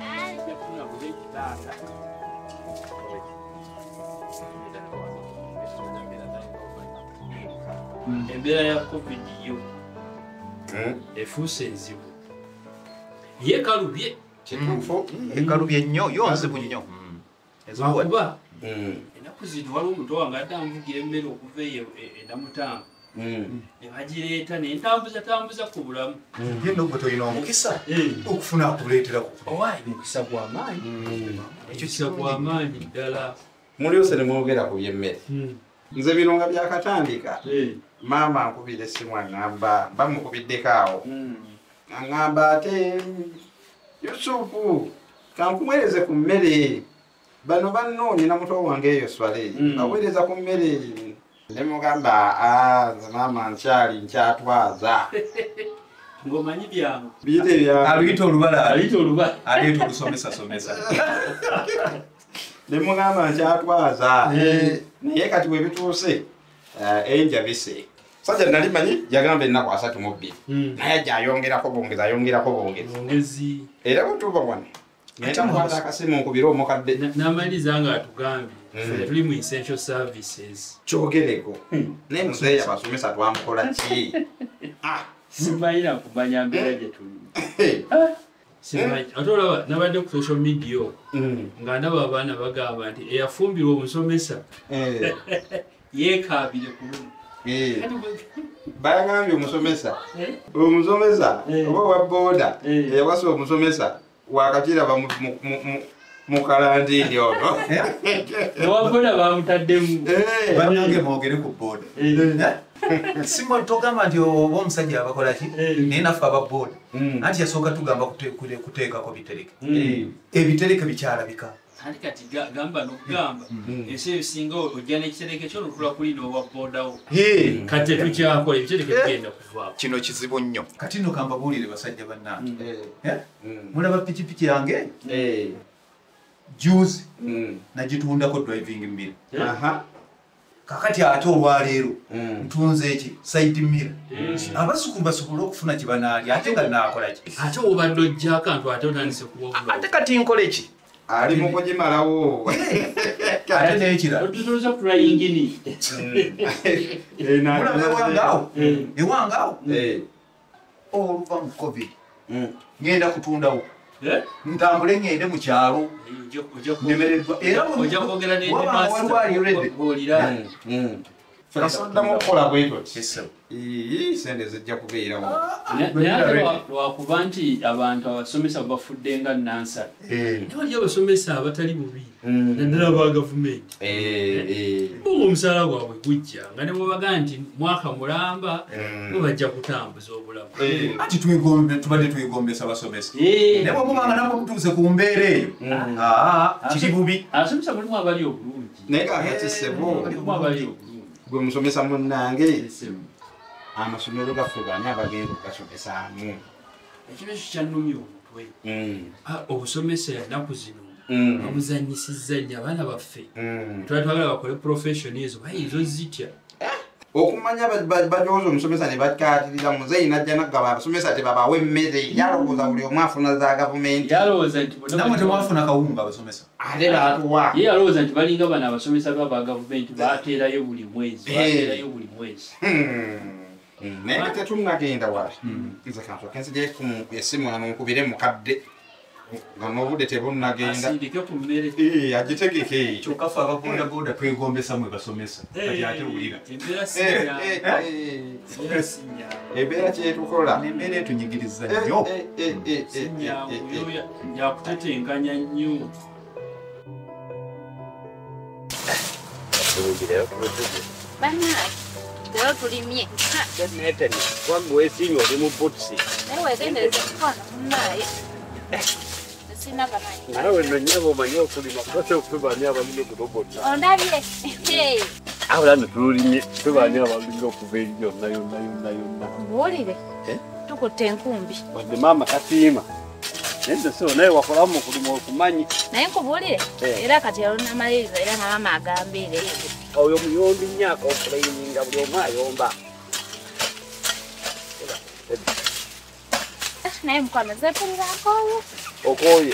O: Embeera ya covid yo efuuse enzibu yekalubye
K: kituufu ekalubye nnyo yo nzibu nnyo
O: lwakuba ennaku zino waliwo omuntu wange adde anvugira emmere okuva eyo enamutanga ne bagireeta nentambuza tambuza ku bulamu
K: ye nogwe tolina omukisa okufuna akuleetera
O: owaayi mukisa gw'amaanyi ekyo kisa gw'amaanyi ddala
D: muli ose ne mwogera ku byemmere nze bino nga byakatandika maama ankubira essimu aŋŋamba bamukubiddeko awo aŋŋamba ate Yusufu kankuweereze ku mmere bano bannoonya na muto wange eyo swale baweereza ku mmere ne mugamba nze maama nkyali nkyatwaza
O: ng'omanyi byangu
D: biyite byangu
K: aluyita olubala
O: aluyita olubala
K: aleeta olusomesa somesa
D: ne mugamba nkyatwaza naye kati we bituuse enjabise sajja nali manyi yagamba ennaku asatu mu bbiri naye ajja ayongerako bongezi ayongerako bongezi era bwetuuba wano ngenda mukwata akasimu nkubire omukadde
O: n'amaliriza nga atugambye tuli mu essential services
D: kyogereko naye muzeeyi abasomesa twamukola ki
O: simanyi nakumanya mbeera gye tuli ate olaba nabadde ku social media nga ndaba abaana bagamba nti eyafumbirwa omusomesa yeekaabire ku lumu
D: bayagambye omusomesa omusomesa oba owa booda eyawasa omusomesa wakakiraba mu kalandiini ono
O: owa booda bamutaddemu
K: bannange mwogere ku booda simon togamba nti oba omusajja abakola ki naye naffe aba booda anti yasooka tugamba kuteekako bitereke ebitereke bikyalabika
O: ati kati gamba n'okugamba ensi eyo singa ojja n'ekitereke kyo notula kuli n'owa boodawo kati tukyakola ebitereke bigenda kuvaako
K: kino kizibu nnyo kati nno kambabuulire basajja bannange mulaba pikipiki yange juzi nagitundako driving mira kakati ate olwaleero ntunze eki side mira abasukulu basobole okufuna kibanaalya ate nga naakola ki
O: ate obadde ojja akantu ate otandise kuwabula
K: ate kati nkole ki
D: ali mu kugimalawo
K: ate n'ekirala
O: otutuuza kutula yingini
K: mulaba ewangaawo ewangaawo oluva mu covid ngenda kutundawo ntambule ngende mu kyalo nemereddwa era
O: waliwaliolera
D: fasoddamu okukola bwetyo sente zijja kubeerawo
O: naye lwakuba nti abantu abasomesa bafudde nga nansala wali abasomesa abatali bubi naddala ba gavumenti buga omusaala gwabwe gujja nga ne bwebagaa nti mwaka mulamba bo bajja kutambuza obulamu
K: anti tubadde twegombesa basomesa ne bwemubanga nabwe mutuuse ku mbeera eyo kiri bubi
O: abasomesa mulimu abali obulungi
D: naye kakakisebo
O: mulimu abali obulungi
D: gwe musomesa munnange amasomero gaffe bani abagenda okugasomesaamu
O: ekiro ekyo kyannumya omutwe obusomesa ennaku zino babuzanyisizza nnyo abaana baffe twali twagala bakole professioni ezo bayinza zitya
D: okumanya balowooza omusomesa ne bakaatirira muzeeyi najja naggaba abasomesa tebabawa emmere yalowooza buli omu afuna za gavumenti
O: yalowooza nti
K: namwe temwafuna kawunga abasomesa
D: ate baatuwa
O: ye yalowooza nti balinga bano abasomesa baba gavumenti bateerayo buli mwezi bateerayo buli mwezi
D: naye tetunagenda wala nze kansooke nzigyeku essimu namunkubire mukadde nga n'obudde tebunnagenda
O: asindike ku mmere
D: ee agitegeke kyokka ffe ababoda boda twegombesa mwe basomesa kati ate wulira
O: embeera sinya
D: embeera kyetukola n'embeera etunyigiriza nnyo
O: sinyangu yakutetenkanya nnyo
N: Bannange, leero tulimye.
I: Neteni, wamwe weesiimye oli mu butsi.
N: Naye weegendereze mukwano munnaaye. Sina bamanyi.
I: Nawe nno nnyabo omanyi okulima kubase okutubani abalimi okulobota.
N: Ondabye.
I: Abula nno tululimye tubani abalimi okuva eri yonna yonna yonna yonna.
N: Mbuulire. Tukutte enkumbi.
I: Wadde maama kasiima. Nende so naye wakolamu okulima okumanyi.
N: Naye nkubuulire. Era kati olina amaliriza era na maama agambiire.
I: Oyo muyombi nnyo akomplayininga buli omu ayomba.
N: Naye mukwano zeepulira akooye.
I: Okooye?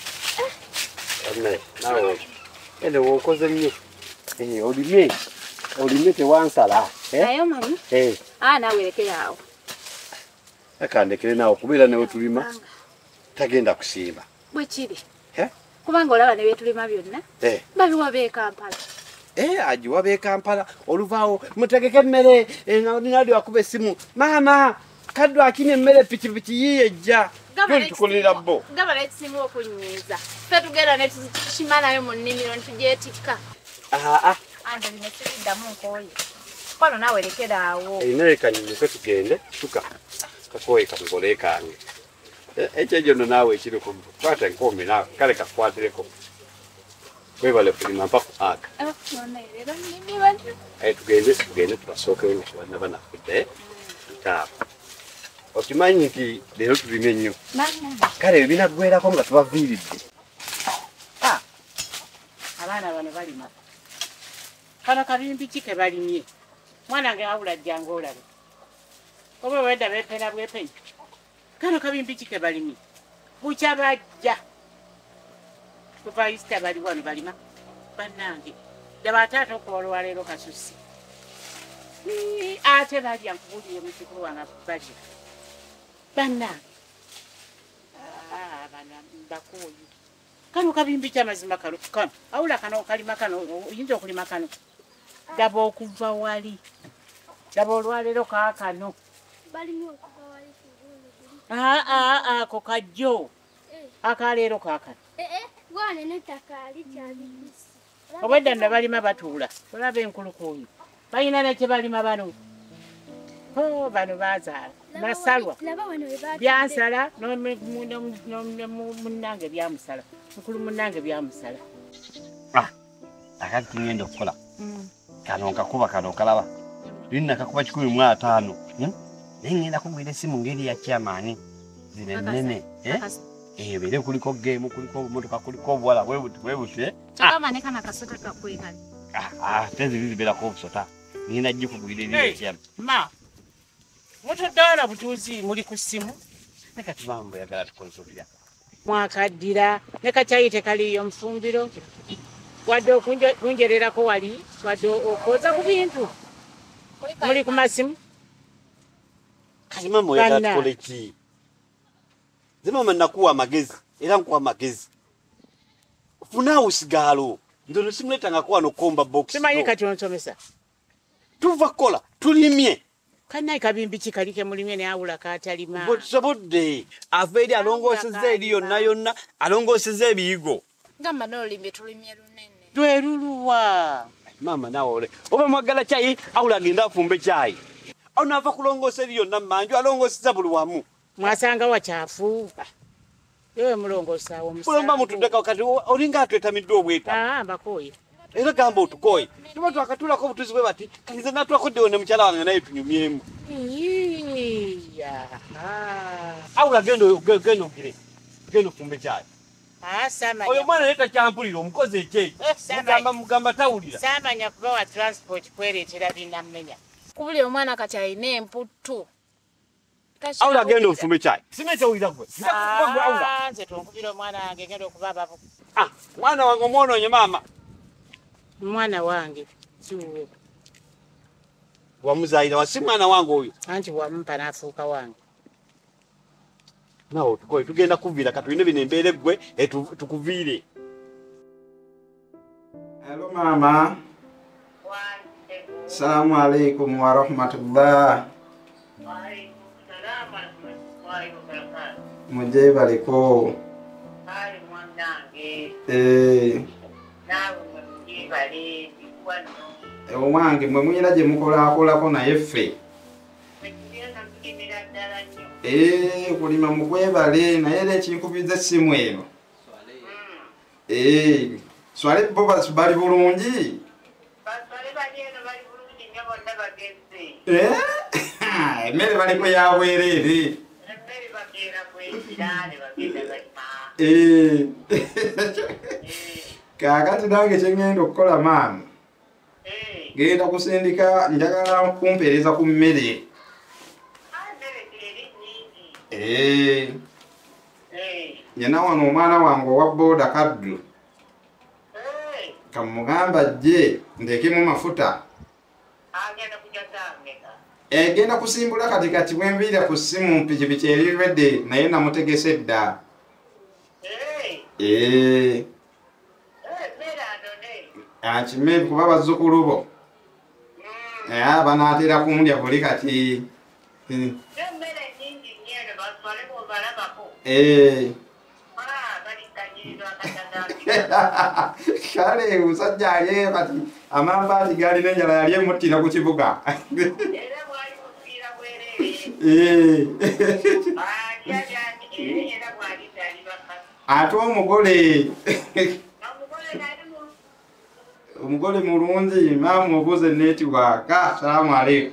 I: Naye nawe ene wookoze nnyo. Olimye olimye tewansala.
N: Naye omanyi? Aa naawe lekera awo.
I: Akandekere naawe kubeera newe tulima tagenda kusiima.
N: Bwe kiri? Kubanga olaba ne byetulima byonna babiwa b'e Kampala.
I: Eh, ajiwa be Kampala oluvaawo mutegeke emmere nadi wakuba essimu maama kaddu akine emmere pikipiki yiye ejja tulikolera bo
N: gabala ekisinga okunnyiiza ffe tugenda ne tukima nayo mu nnimiro ntugyetikka
I: aa
N: ante bino tubiddamu nkooye kwano naawe lekera awo
I: erina ekanyunyuke tugende tuka kakooye kamugole kange ekyo ekyo nno naawe ekiriko kwata enkomi naawe kale kakwatireko kwebale kulima mpaka aka tugende tugende tubasookewo nga tebanna banafudde taaba okimanyi nti leero tulime nnyo kale binaggwerako nga tubaviiridde
M: abaana bano balima kano kabimbi ki ke balimye mwanange wabula jjanga olabe oba wedda beepera bwepenyi kano kabimbi ki ke balimye bukya bajja kuva isita bali wano balima bannange daba ataata okuba olwaleero kasusi ate balya nkubuulire mukikulu wange balya bannange bana bakooyi kano kabimbi kyamazima kano kano awula kano kalima kano oyinza okulima kano daba okuva wali daba olwaleero kaakano ako kajjo akaleero kaakano
P: Gwane netakali kyabisi.
M: Obwedda nno balima batuula olaba enkulukuuyi balina nekye balima bano o bano bazaala nasalwa byansala munnange byamusala mukulu munnange byamusala
I: akati ngenda okukola kano nkakuba kano kalaba lina kakuba kikumi mu ataano naye ngenda kugwira essimu ngeri ya kyamaani zine nnene Eh, bere kuliko game kuliko motoka kuliko bwala webuti webuti
N: kama ne kana kasota kakweka
I: ah ah tezi bibi bela ko sota nina jiku bwile ni kyam
M: ma moto dala butuzi muri kusimu
I: neka tibambo ya gala tukonsolya
M: mwakadira neka chayite kali yo mfumbiro wado kunje kunjerera ko wali wado okoza ku bintu muri ku masimu
I: kazima moya gala tukoleki zima mnakuwa magezi era nkuwa magezi funa usigalo ndono simuleta ngakuwa no komba box
M: sima yika kyonsomesa
I: tuva kola tulimye
M: kana kabimbi kikalike mulimye ne awula katalima
I: but sabodde afedi alongoseze eriyo nayonna alongoseze ebiyigo
N: ngamba no limbe tulimye lunene
M: tweruluwa
I: mama nawe ole oba mwagala chai awula genda fumbe chai onava kulongosa eriyo namanju alongoseza bulwamu
M: mwasanga wachafu yewe mulongosa wo musanga
I: bulomba mutundeka wakati olinga atwetamidde obweta
M: ah bakoye
I: era gamba otukoye tuba twakatula ko butuzi bwe bati kanyiza natwakodde one mukyala wange naye tunyumyemu
M: ya ah
I: awula gendo gendo gire gendo fumbe chai
M: ah sama
I: oyo mwana leta kyampulira omukozi ekye mugamba mugamba tawulira
M: sama nyakuba wa transport kweretera binamenya
N: kubuli omwana kati alina emputtu
I: awula gendo fumbe chai simete owira gwe
M: ndakubagwa awula nze tonkubira omwana wange gendo okubaba bo
I: ah mwana wange omwonoonye mama
M: mwana wange kiwo
I: wamuzaira wasi mwana wange oyo
M: anti wamumpa n'afuuka wange
I: nawo tukoye tugenda kuvira katulina bino embeere gwe tukuvire.
D: Hello mama. Assalamu alaikum wa rahmatullah. Muje baliko. Eh. Owange mwe mwira gye mukolaakolako naye ffe. Eh, kulima mukwebale naye era ekinkubiza essimu eno. Eh, swale bo bali bulungi. Eh? Emmere baliko ya bwereere. Eh. Kaakati nange kye ngenda okukola maama. Genda kusindika njagala kumpeereza ku mmere. Eh. Nyina wano omwana wange owa booda kaddu. Kamugamba jje ndekemu mafuta. Egenda kusimbula kati kati bwembiira ku ssimu mpikipiki erirwedde naye namutegese dda. Eh. Akimere kuba bazzukulu bo. Eh, banaatera kundya buli kati. Eh. Kale musajja aliyo kati amambaati galina enjala yali emuttira ku kibuga. Eh. Ate omugole. Omugole mulungi maamu obuze network. Assalamu alaikum.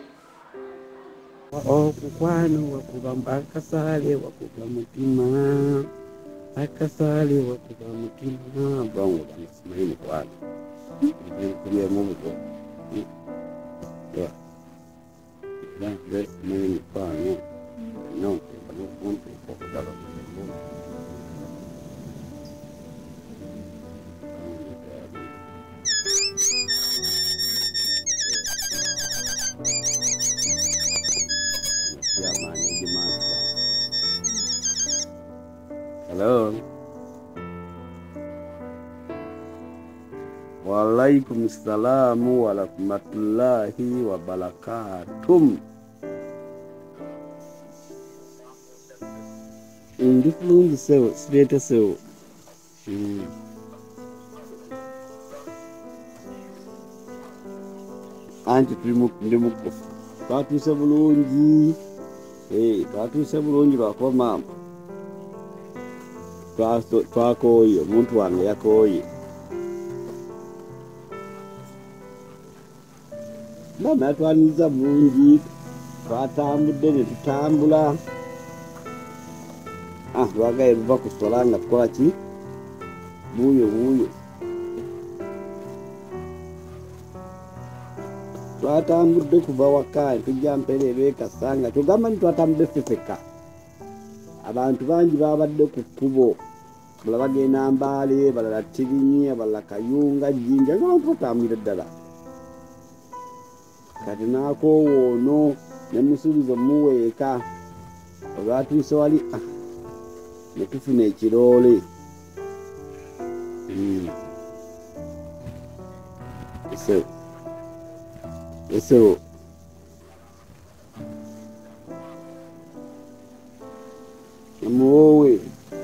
Q: Okukwano wakuba akasale wakuba mutima. Akasale wakuba mutima. Bongo bamasimayi mukwano. Nkuliye mubuto. Yeah. That's that's mayi mukwano. No, no punto okudala mukwano. Hello. Waalaikum salamu wa rahmatullahi wa barakatuh. Indifluence sewo, sibete sewo. Mm. Anti primu ndimuko. Twatuse bulungi. Eh, twatuse bulungi bakoma. Twaso twakoye omuntu wange yakoye. Mama twaniza bulungi. Twatambudde ne tutambula. Ah, lwagaye luva ku solanga tukola ki? Buyo buyo. Twatambudde kuva waka tujja mperere Kasanga. Tugamba nti twatambudde ffeffeka. Abantu bangi babadde ku kkubo. Balala bagenda Mbale, balala Tirinyi, balala Kayunga, Jinja, ng'abantu batambulira ddala. Kati naakoowa ono ne musuubiza muweeka. Olwatuuse wali ah ne tufuna ekiroole. Mm. Ese ese Muowe.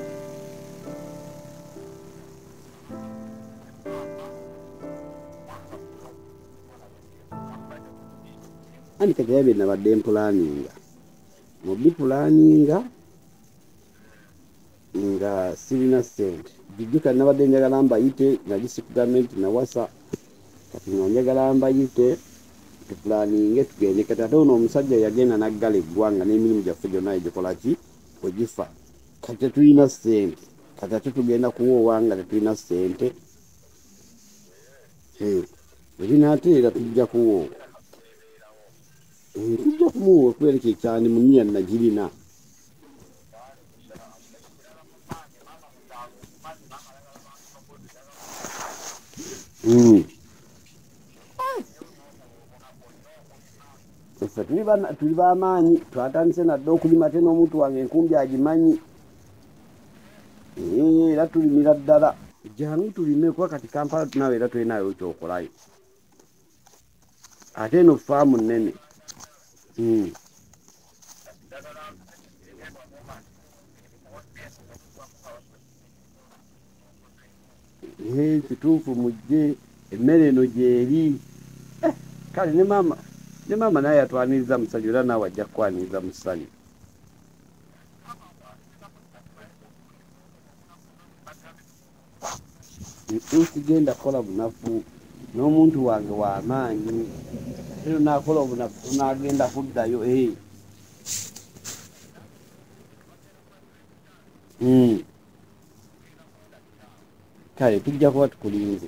Q: Ani kati yabe nabadde mpulaninga. Mubi pulaninga nga sirina sente. Bijuka nabadde njagala mbayite nagisi ku gavumenti na wasa. Kati njagala mbayite tupulaninge tugende kati ate ono omusajja yagenda naggala eggwanga n'emirimu gyaffe gyonna egikola ki wegifa. Kati tetulina sente. Kati ate tugenda kuwoowa nga tetulina sente. Erina ate era tujja kuwoowa. Tujja kumuwoowa kubeereka ekyani muniya nagirina. Tuli bamaanyi twatandise nadde okulima ate n'omuntu wange enkumbi agimanyi era tulimira ddala jangu tulime kuba kati Kampala tunawe era tulinayo kyokolayo ate eno faamu nnene mm. Hey, kituufu mujje emmere eno gyeri eh, kale ne mama ne mama naye yatwaniriza musajja era naawe ajja kukwaniriza mu ssanyu nsigenda kukola bunafu n'omuntu wange w'amaanyi ero naakola obunafu tunaagenda kuddayo eh. mm. Kale tujja kuba tukulinze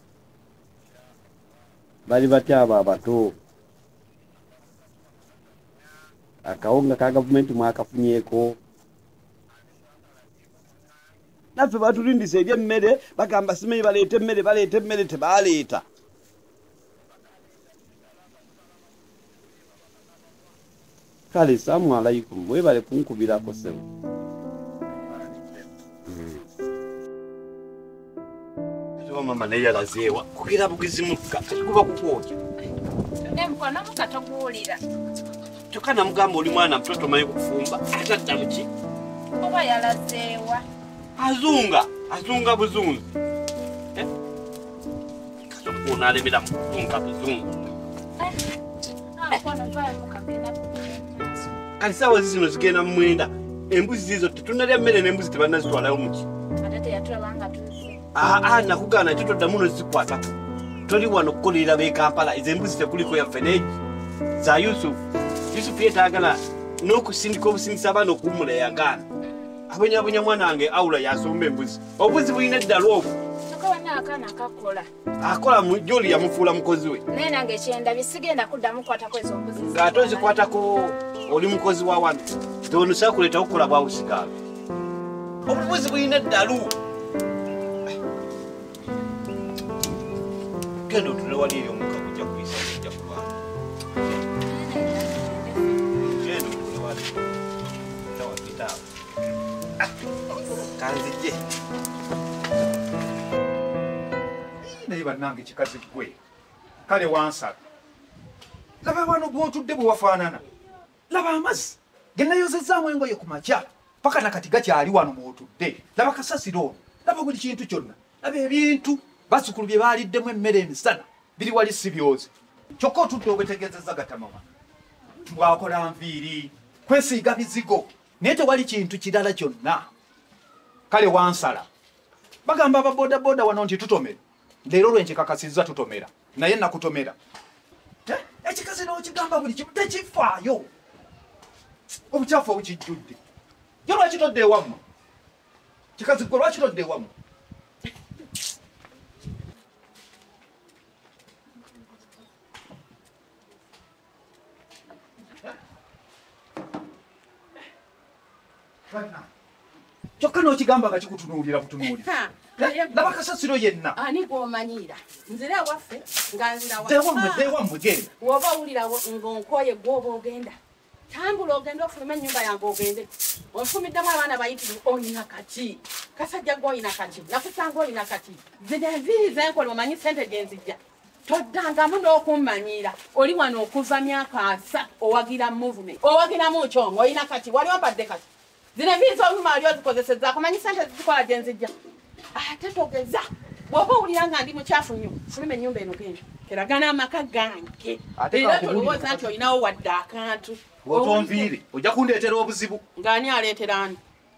Q: bali batya abo abato akawunga ka gavumenti mwakafunyeko naffe batulindisa ebyemmere bagamba simenyi baleeta emmere baleeta emmere tebaleeta kale salamu alaikum webale kunkubirako semu mama naye yalazeewa kugira bugizi mukka kuba kukwoja
N: nemukona mukatoguwulira
Q: kyokka namugamba oli mwana mtoto mayi kufumba atadda muki
N: oba yalazeewa
Q: azunga azunga buzunzi kasokuna alemera mukuzunga buzungu kali sawa zino zigenda mu mwenda embuzi zizo tetunalya mmere n'embuzi tebannazitwalayo muki
N: atate yatulabanga tuzi
Q: ah nakugana tutodda muno zikwata toli wano kukolera be Kampala ezembuzi tekuliko yaffe neji za Yusuf Yusuf yetagala n'okusindika obusindisa abaana okuwumula yagaana abonyabonya mwana wange awula yasomba embuzi obuzi bulina eddala obwo
N: tokawana akaana akakola
Q: akola mu joli yamufuula mukozi we
N: naye nange kyenda bisigenda kuddamu kwatako ezo mbuzi
Q: ng'ate ozikwatako oli mukozi wa wano tonusa kuleta okukola bwawusikaabe obubuzi bulina eddalu genda otule wali eri omuka kujja kuyisa kujja kuba genda otule wali tawapitaawo kanzije
K: naye bannange kikazi gwe kale wansala laba wano gwotudde bwe wafaanana laba amazzi ge nayozezaamu engoye ku makya paka nakati gakyali wano mwotudde laba kasasiro ono laba buli kintu kyonna laba ebintu basukulu bye baaliddemu emmere emisana biri wali si byoze kyokka otudde obwetegezeza gatamawa bwakola nviiri kwesiiga bizigo naye tewali kintu kirala kyonna kale wansala bagamba ababodaboda wano nti tutomere leero lwenkikakasizza tutomera naye nakutomera ekikazi n'okigamba buli kimu tekifaayo obukyafu obukijjudde yo lwakitodde ewammwe kikazi gwe lwakitodde ewammwe kyokka n'okigamba nga kikutunuulira butunuulira laba kasasiro yenna
L: ani gw'omanyira nzira waffe nga
K: nzirawammwe genda
L: woba owulira ng'onkoye gwoba ogenda tambula ogenda ofuluma ennyumba yange ogende onfumiddemu abaana bayitirivu olina kati kasajja gweolina kati nakusanga olina kati zino enviiri zenkola omanyi sente gyenzijja toddangamu n'okummanyira oli wano okuva myaka asa owagira movement owagiramu kyongo olina kati wali wabadde kati zino enviiri z'oluma wali ozikozesezzaako manyi sente zikola gyenzijja ate togeza bw'oba owulira nga ndi mukyafu nnyo fuluma ennyumba eno genda keragana amaka gange era tolowooza nti olinawo wadde akantu
K: wotonviire ojja kundeetera obuzibu
L: ng'ani aleetera ani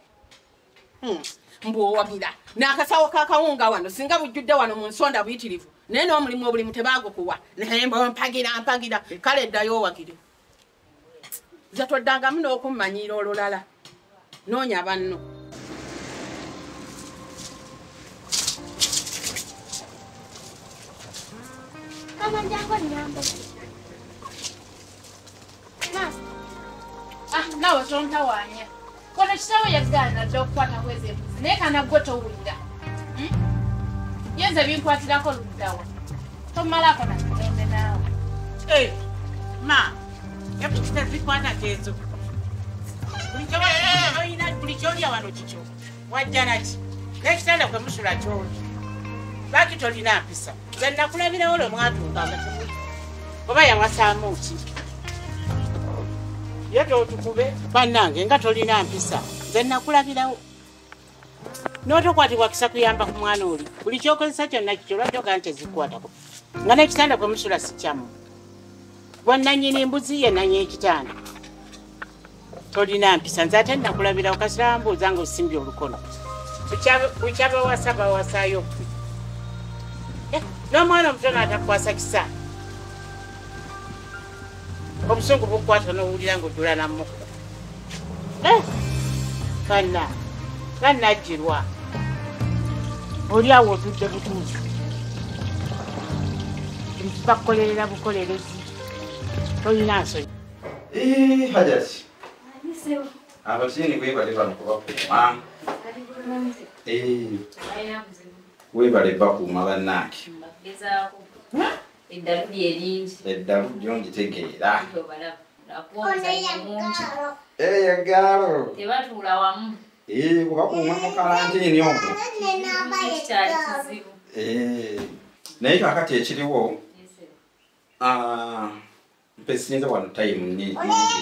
L: mbwowagira n'akasawo k'akawunga wano singa bujjudde wano mu nsonda buyitirivu naye n'omulimu obulimu tebaagukuwa naye mbampagira mpagira kale eddayo owagire nze toddangamu n'okummanyiira olulala noonya banno
P: Mama jango nyambo. Mas.
A: Ah, nawe tontawanya. Kono kisawo yagana tokwata kweze mbuzi. Naye kana gwe towulira. Hmm? Yenze binkwatirako luddawa. Tomalako na kulembe naawe.
M: Eh, ma. Yapo kitazikwata kyezo. Bulijjo oyina bulijjo olya wano kikyo. Wajja naki? N'ekitanda kwe musula kyoli. Lwaki tolina mpisa? Nze nakulabirawo lwe mwatuukanga temuti. Oba yawasaamu ki? Ye tootukube bannange nga tolina mpisa. Nze nakulabirawo. N'otokwatibwa kisa kuyamba ku mwana oli. Buli kyokozesa kyonna kikyo lwaki ogaa nti ezikwatako. Nga n'ekitanda kwe musula si kyamu. Bwa nannyini mbuzi ye nanya ekitanda. Tolina mpisa. Nze ate nakulabirawo kasira mbuuza ng'osimbye olukono. Bukyaba wasa bawasaayo. N'omwana omutono atakwasa kisa. Obusungu bukwata n'owulira ng'odula namukka. Eh, kanna, kanna ajjirwa. Oli awo otudde butuufu. Bakukolerera bukolerezi. Tolina nsonyi.
D: Eh, Hajati. Abasingi webale bano kubakuuma. Eh, webale bakuuma bannange.
R: Eddalu lyeringi.
D: Eddalu lyo ngitegeera. Eyagalo.
R: Tebatuula wamu.
D: Eh, kubakuuma mu kalantiini okwo.
R: Kikyali kizibu.
D: Eh, naye kakati ekiriwo mpe sinza wano tayimu nnyingi.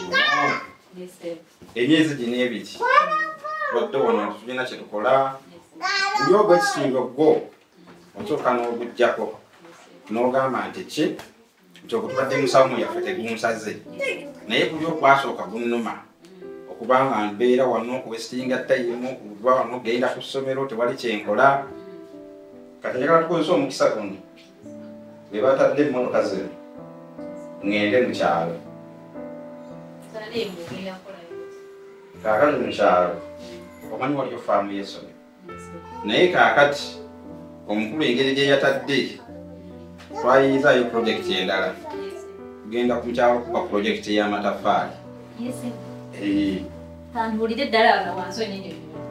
D: Emyezi gino ebiri wadde wano tulina kye tukola buli ogw'ekisinga gwo osooka n'ogujjako n'ogamba nti ki nti okutubadde musamu yaffe tegunsaze naye buli okwasooka gunnuma okubanga mbeera wano okuwesitinga tayimu okuva wano genda ku ssomero tewali kyenkola kati njagala tukozesa omukisa guno be batadde emmotoka zino ngende mu kyalo kaakati mu kyalo omanyi waliyo faamu y'essomero naye kaakati omukulu engeri gye yatadde twayinzaayo pulojekiti endala tugenda ku kyalo kuba pulojekiti ey'amataffaali.
R: Tanbuulire ddala nga wansonyiyo.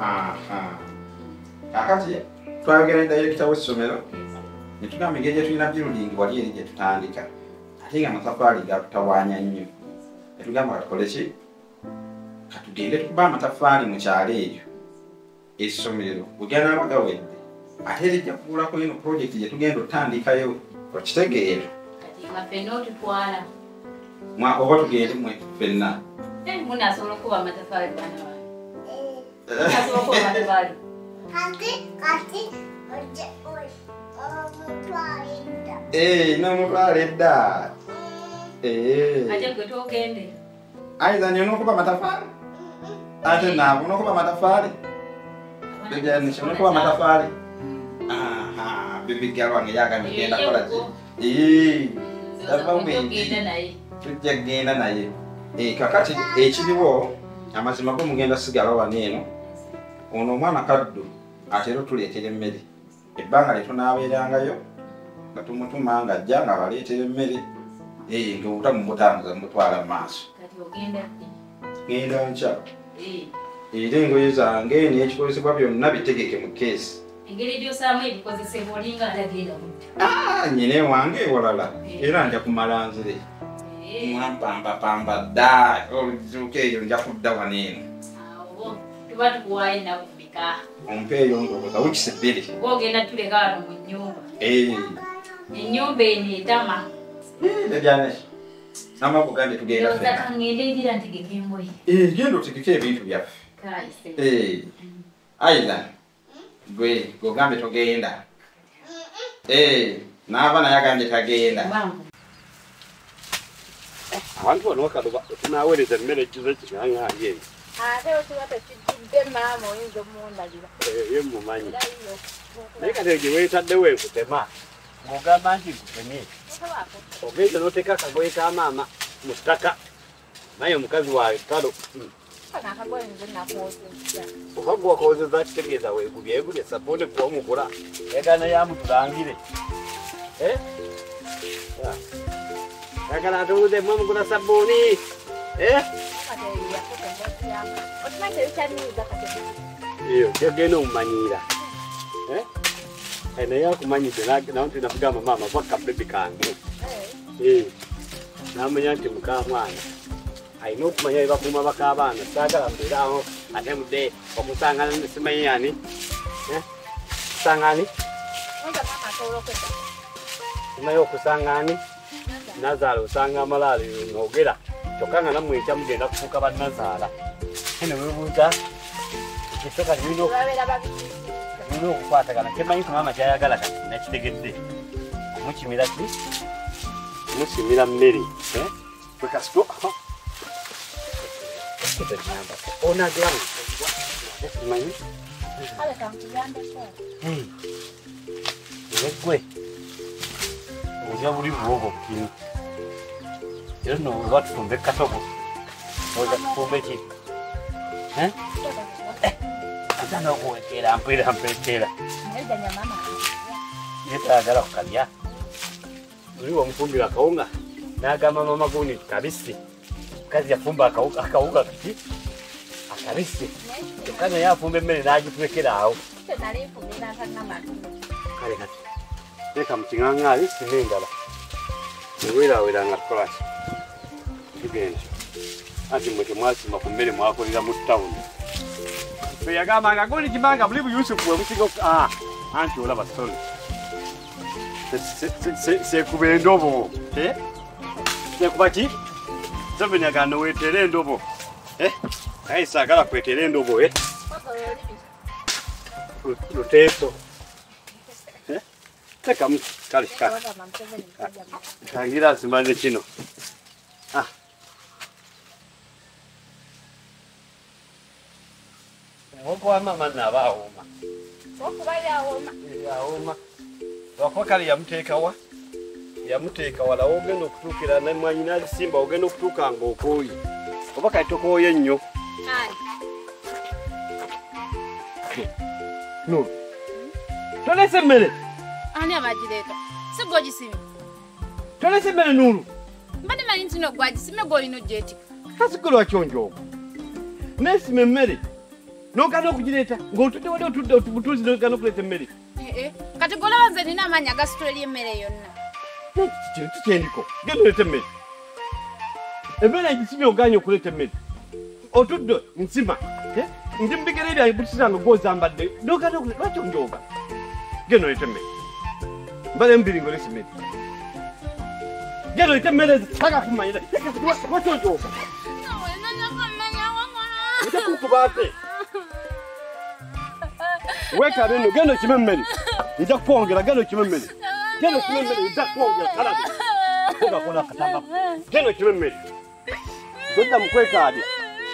D: Kaakati twayogera ne dayirekita w'essomero ne tugamba engeri gye tulina birulingi wali eri gye tutandika ate nga amataffaali gakutawaanya nnyo ne tugamba katukole ki katugende tukuba amataffaali mu kyalo eyo essomero bwe ganaaba gawedde ate lijja kuguulako eno pulojekiti gye tugenda otandikayo okitegeera
R: Kati nga ffenna otutwala.
D: oba tugende mwe ffenna
R: Muna asobola okuba amataffaali baana bange. Asobola okuba amataffaali.
P: Kati kati oje omutwala edda.
D: Eh, n'omutwala edda. Eh.
R: Ate gwe togende.
D: Aiza ni onokuba amataffaali? Ate naabo onokuba amataffaali? Bebyanisha onokuba amataffaali? Aha, bibigala wange yagambye genda kola ki? Eh. Tava mwengi. Tujja genda naye. Eh, kakati ekiriwo amazima go mugenda sigala wano eno ono omwana kaddu ate ero tuleetera emmere ebbanga lye tunaabeerangayo nga tumutuma nga ajja nga baleetera emmere eh, ng'obutamu mutambuza mutwala mu maaso ngenda nkya era engoye zange n'ekikozesebwa byonna bitegeke mu keesi
R: engeri gy'osaamu ebikozesebwa olinga atagenda mu
D: nyine wange ewalala era nja kumala nzire mwampambapamba dda oluzuuka eyo nja kudda wano eno
R: tuba tukuwaayo ennaku mmeka
D: ompa eyo ndogoza wikisi bbiri
R: oba ogenda tuleka wano mu nnyumba ennyumba eno etama
D: ebyane namagugande tugenda
R: oza kangende erira ntegeka engoye
D: genda otegeka ebintu byaffe aiza gwe gogambe togenda naaba naye agambye tagenda
Q: abantu bano bakaluba tunaweereza emmere kizo kinangaye eyo
N: ate okiba tekijjudde maama oyinza omundabira
Q: ye mumanyi naye kati gye weetaddewo enkutema ng'ogamba nti nkutemye ogenze n'oteeka akagoye ka maama mu ttaka naye omukazi wawe kalo oba gwakozeza kitegeeza weegubya egubya sapooni kuba omukula egana yamutulangire Agora a dúvida é vamos com essa boninha. É? Eu, que alguém não manira. É? É nem eu que manira, não tem na pegama mama, vou ficar bebicando. É. Não amanhã tem um carro lá. Aí não amanhã vai para uma bacana, sabe? Lá, até mudei, vou botar a nesse manhã, né? kusangani Tumayo okusangani Nazala usanga malali ngogera tokanga namwecha mugenda kufuka ba Nazala ene webuza kisoka nino nino okukwata kana kemanyi mama kyayagala kati nakitegedde mukimira ki mukimira mmeri eh kwekasito ona gyamu manyi
N: ale kamtiyanda kwa
Q: hmm wegwe uja buli bwogo kini yo no watu tumbe katogo oja kumbe ki eh atana kuwekera mpira mpetera
N: nenda nyamama
Q: yeta agala kukalya uliwo mfumbi wa kaunga nagamba mama guni kabisi kazi ya fumba akauga akauga kiti akabisi kana ya fumbe mmere najitwekera awo
N: nali fumina kana matu
Q: kale kati leka mtingangali sinengala wera wera ngakola kigenda ati mweke mwasi makumbere mwakolera mu town fe yagamba ngagoni kibanga bulibu Yusuf bwe musigo ah anti ola basolo se se se kubendobo eh se kubaki zabenya gano wetere ndobo eh kaisa kala kwetere ndobo eh luteso eh teka mkali kaka kangira simbaze kino ah Woko mama na baoma.
N: Woko bali aoma.
Q: Aoma. Wako kali ya muteka wa. Ya muteka wala ogendo kutukira na mwanyi na simba ogendo kutuka ngokoyi. Oba kaitoko yenyo.
N: Ai.
Q: No. Tole semele.
N: Ani amajireka. Sigoji simi.
Q: Tole semele nuru.
N: Mbani mani ntino gwaji sime goli no jeti.
Q: Kasikolo achonjo. Nesi memere. No kano kujireta ngotute wade otudde otubutuzi no kano kuleta mmere
N: eh eh kati gola wanze nina amanya ga story emmere yonna
Q: kintu kyendiko gendo leta mmere ebera ikisibyo oganyo kuleta mmere otudde nsima eh ndi mbigere bya ibutizano goza mbadde no kano kuleta wacho njoga gendo leta mmere mbale mbiringo lesi mmere gendo leta mmere taka kumanyira wacho njoga Utakukubate. Weka beno gendo kimemmeli. Nja kuongera gendo kimemmeli. Gendo kimemmeli nja kuongera kala. Koga kola katamba. Gendo kimemmeli. Donda mkweka hadi.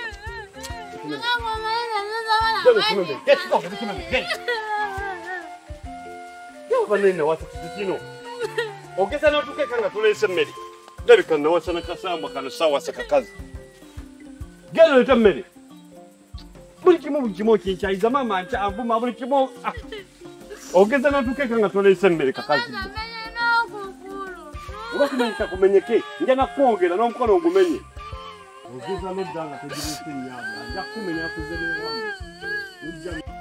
Q: Gendo kimemmeli. Get off the kimemmeli. Get. Yo banene watu kitino. Ogesa na tukeka nga tulese mmeli. Dabi kana wasana kasamba kana sawa sakakazi. Gendo kimemmeli. Buli kimo buli kimo kinchaiza mama ncha avuma buli kimo ogeza na tukeka nga tolese mmere kakazi Ngokumenya kumenyeke nja nakwongera n'omukono ogumenye ogeza no danga tejibise nyama nja kumenya kuzene wangu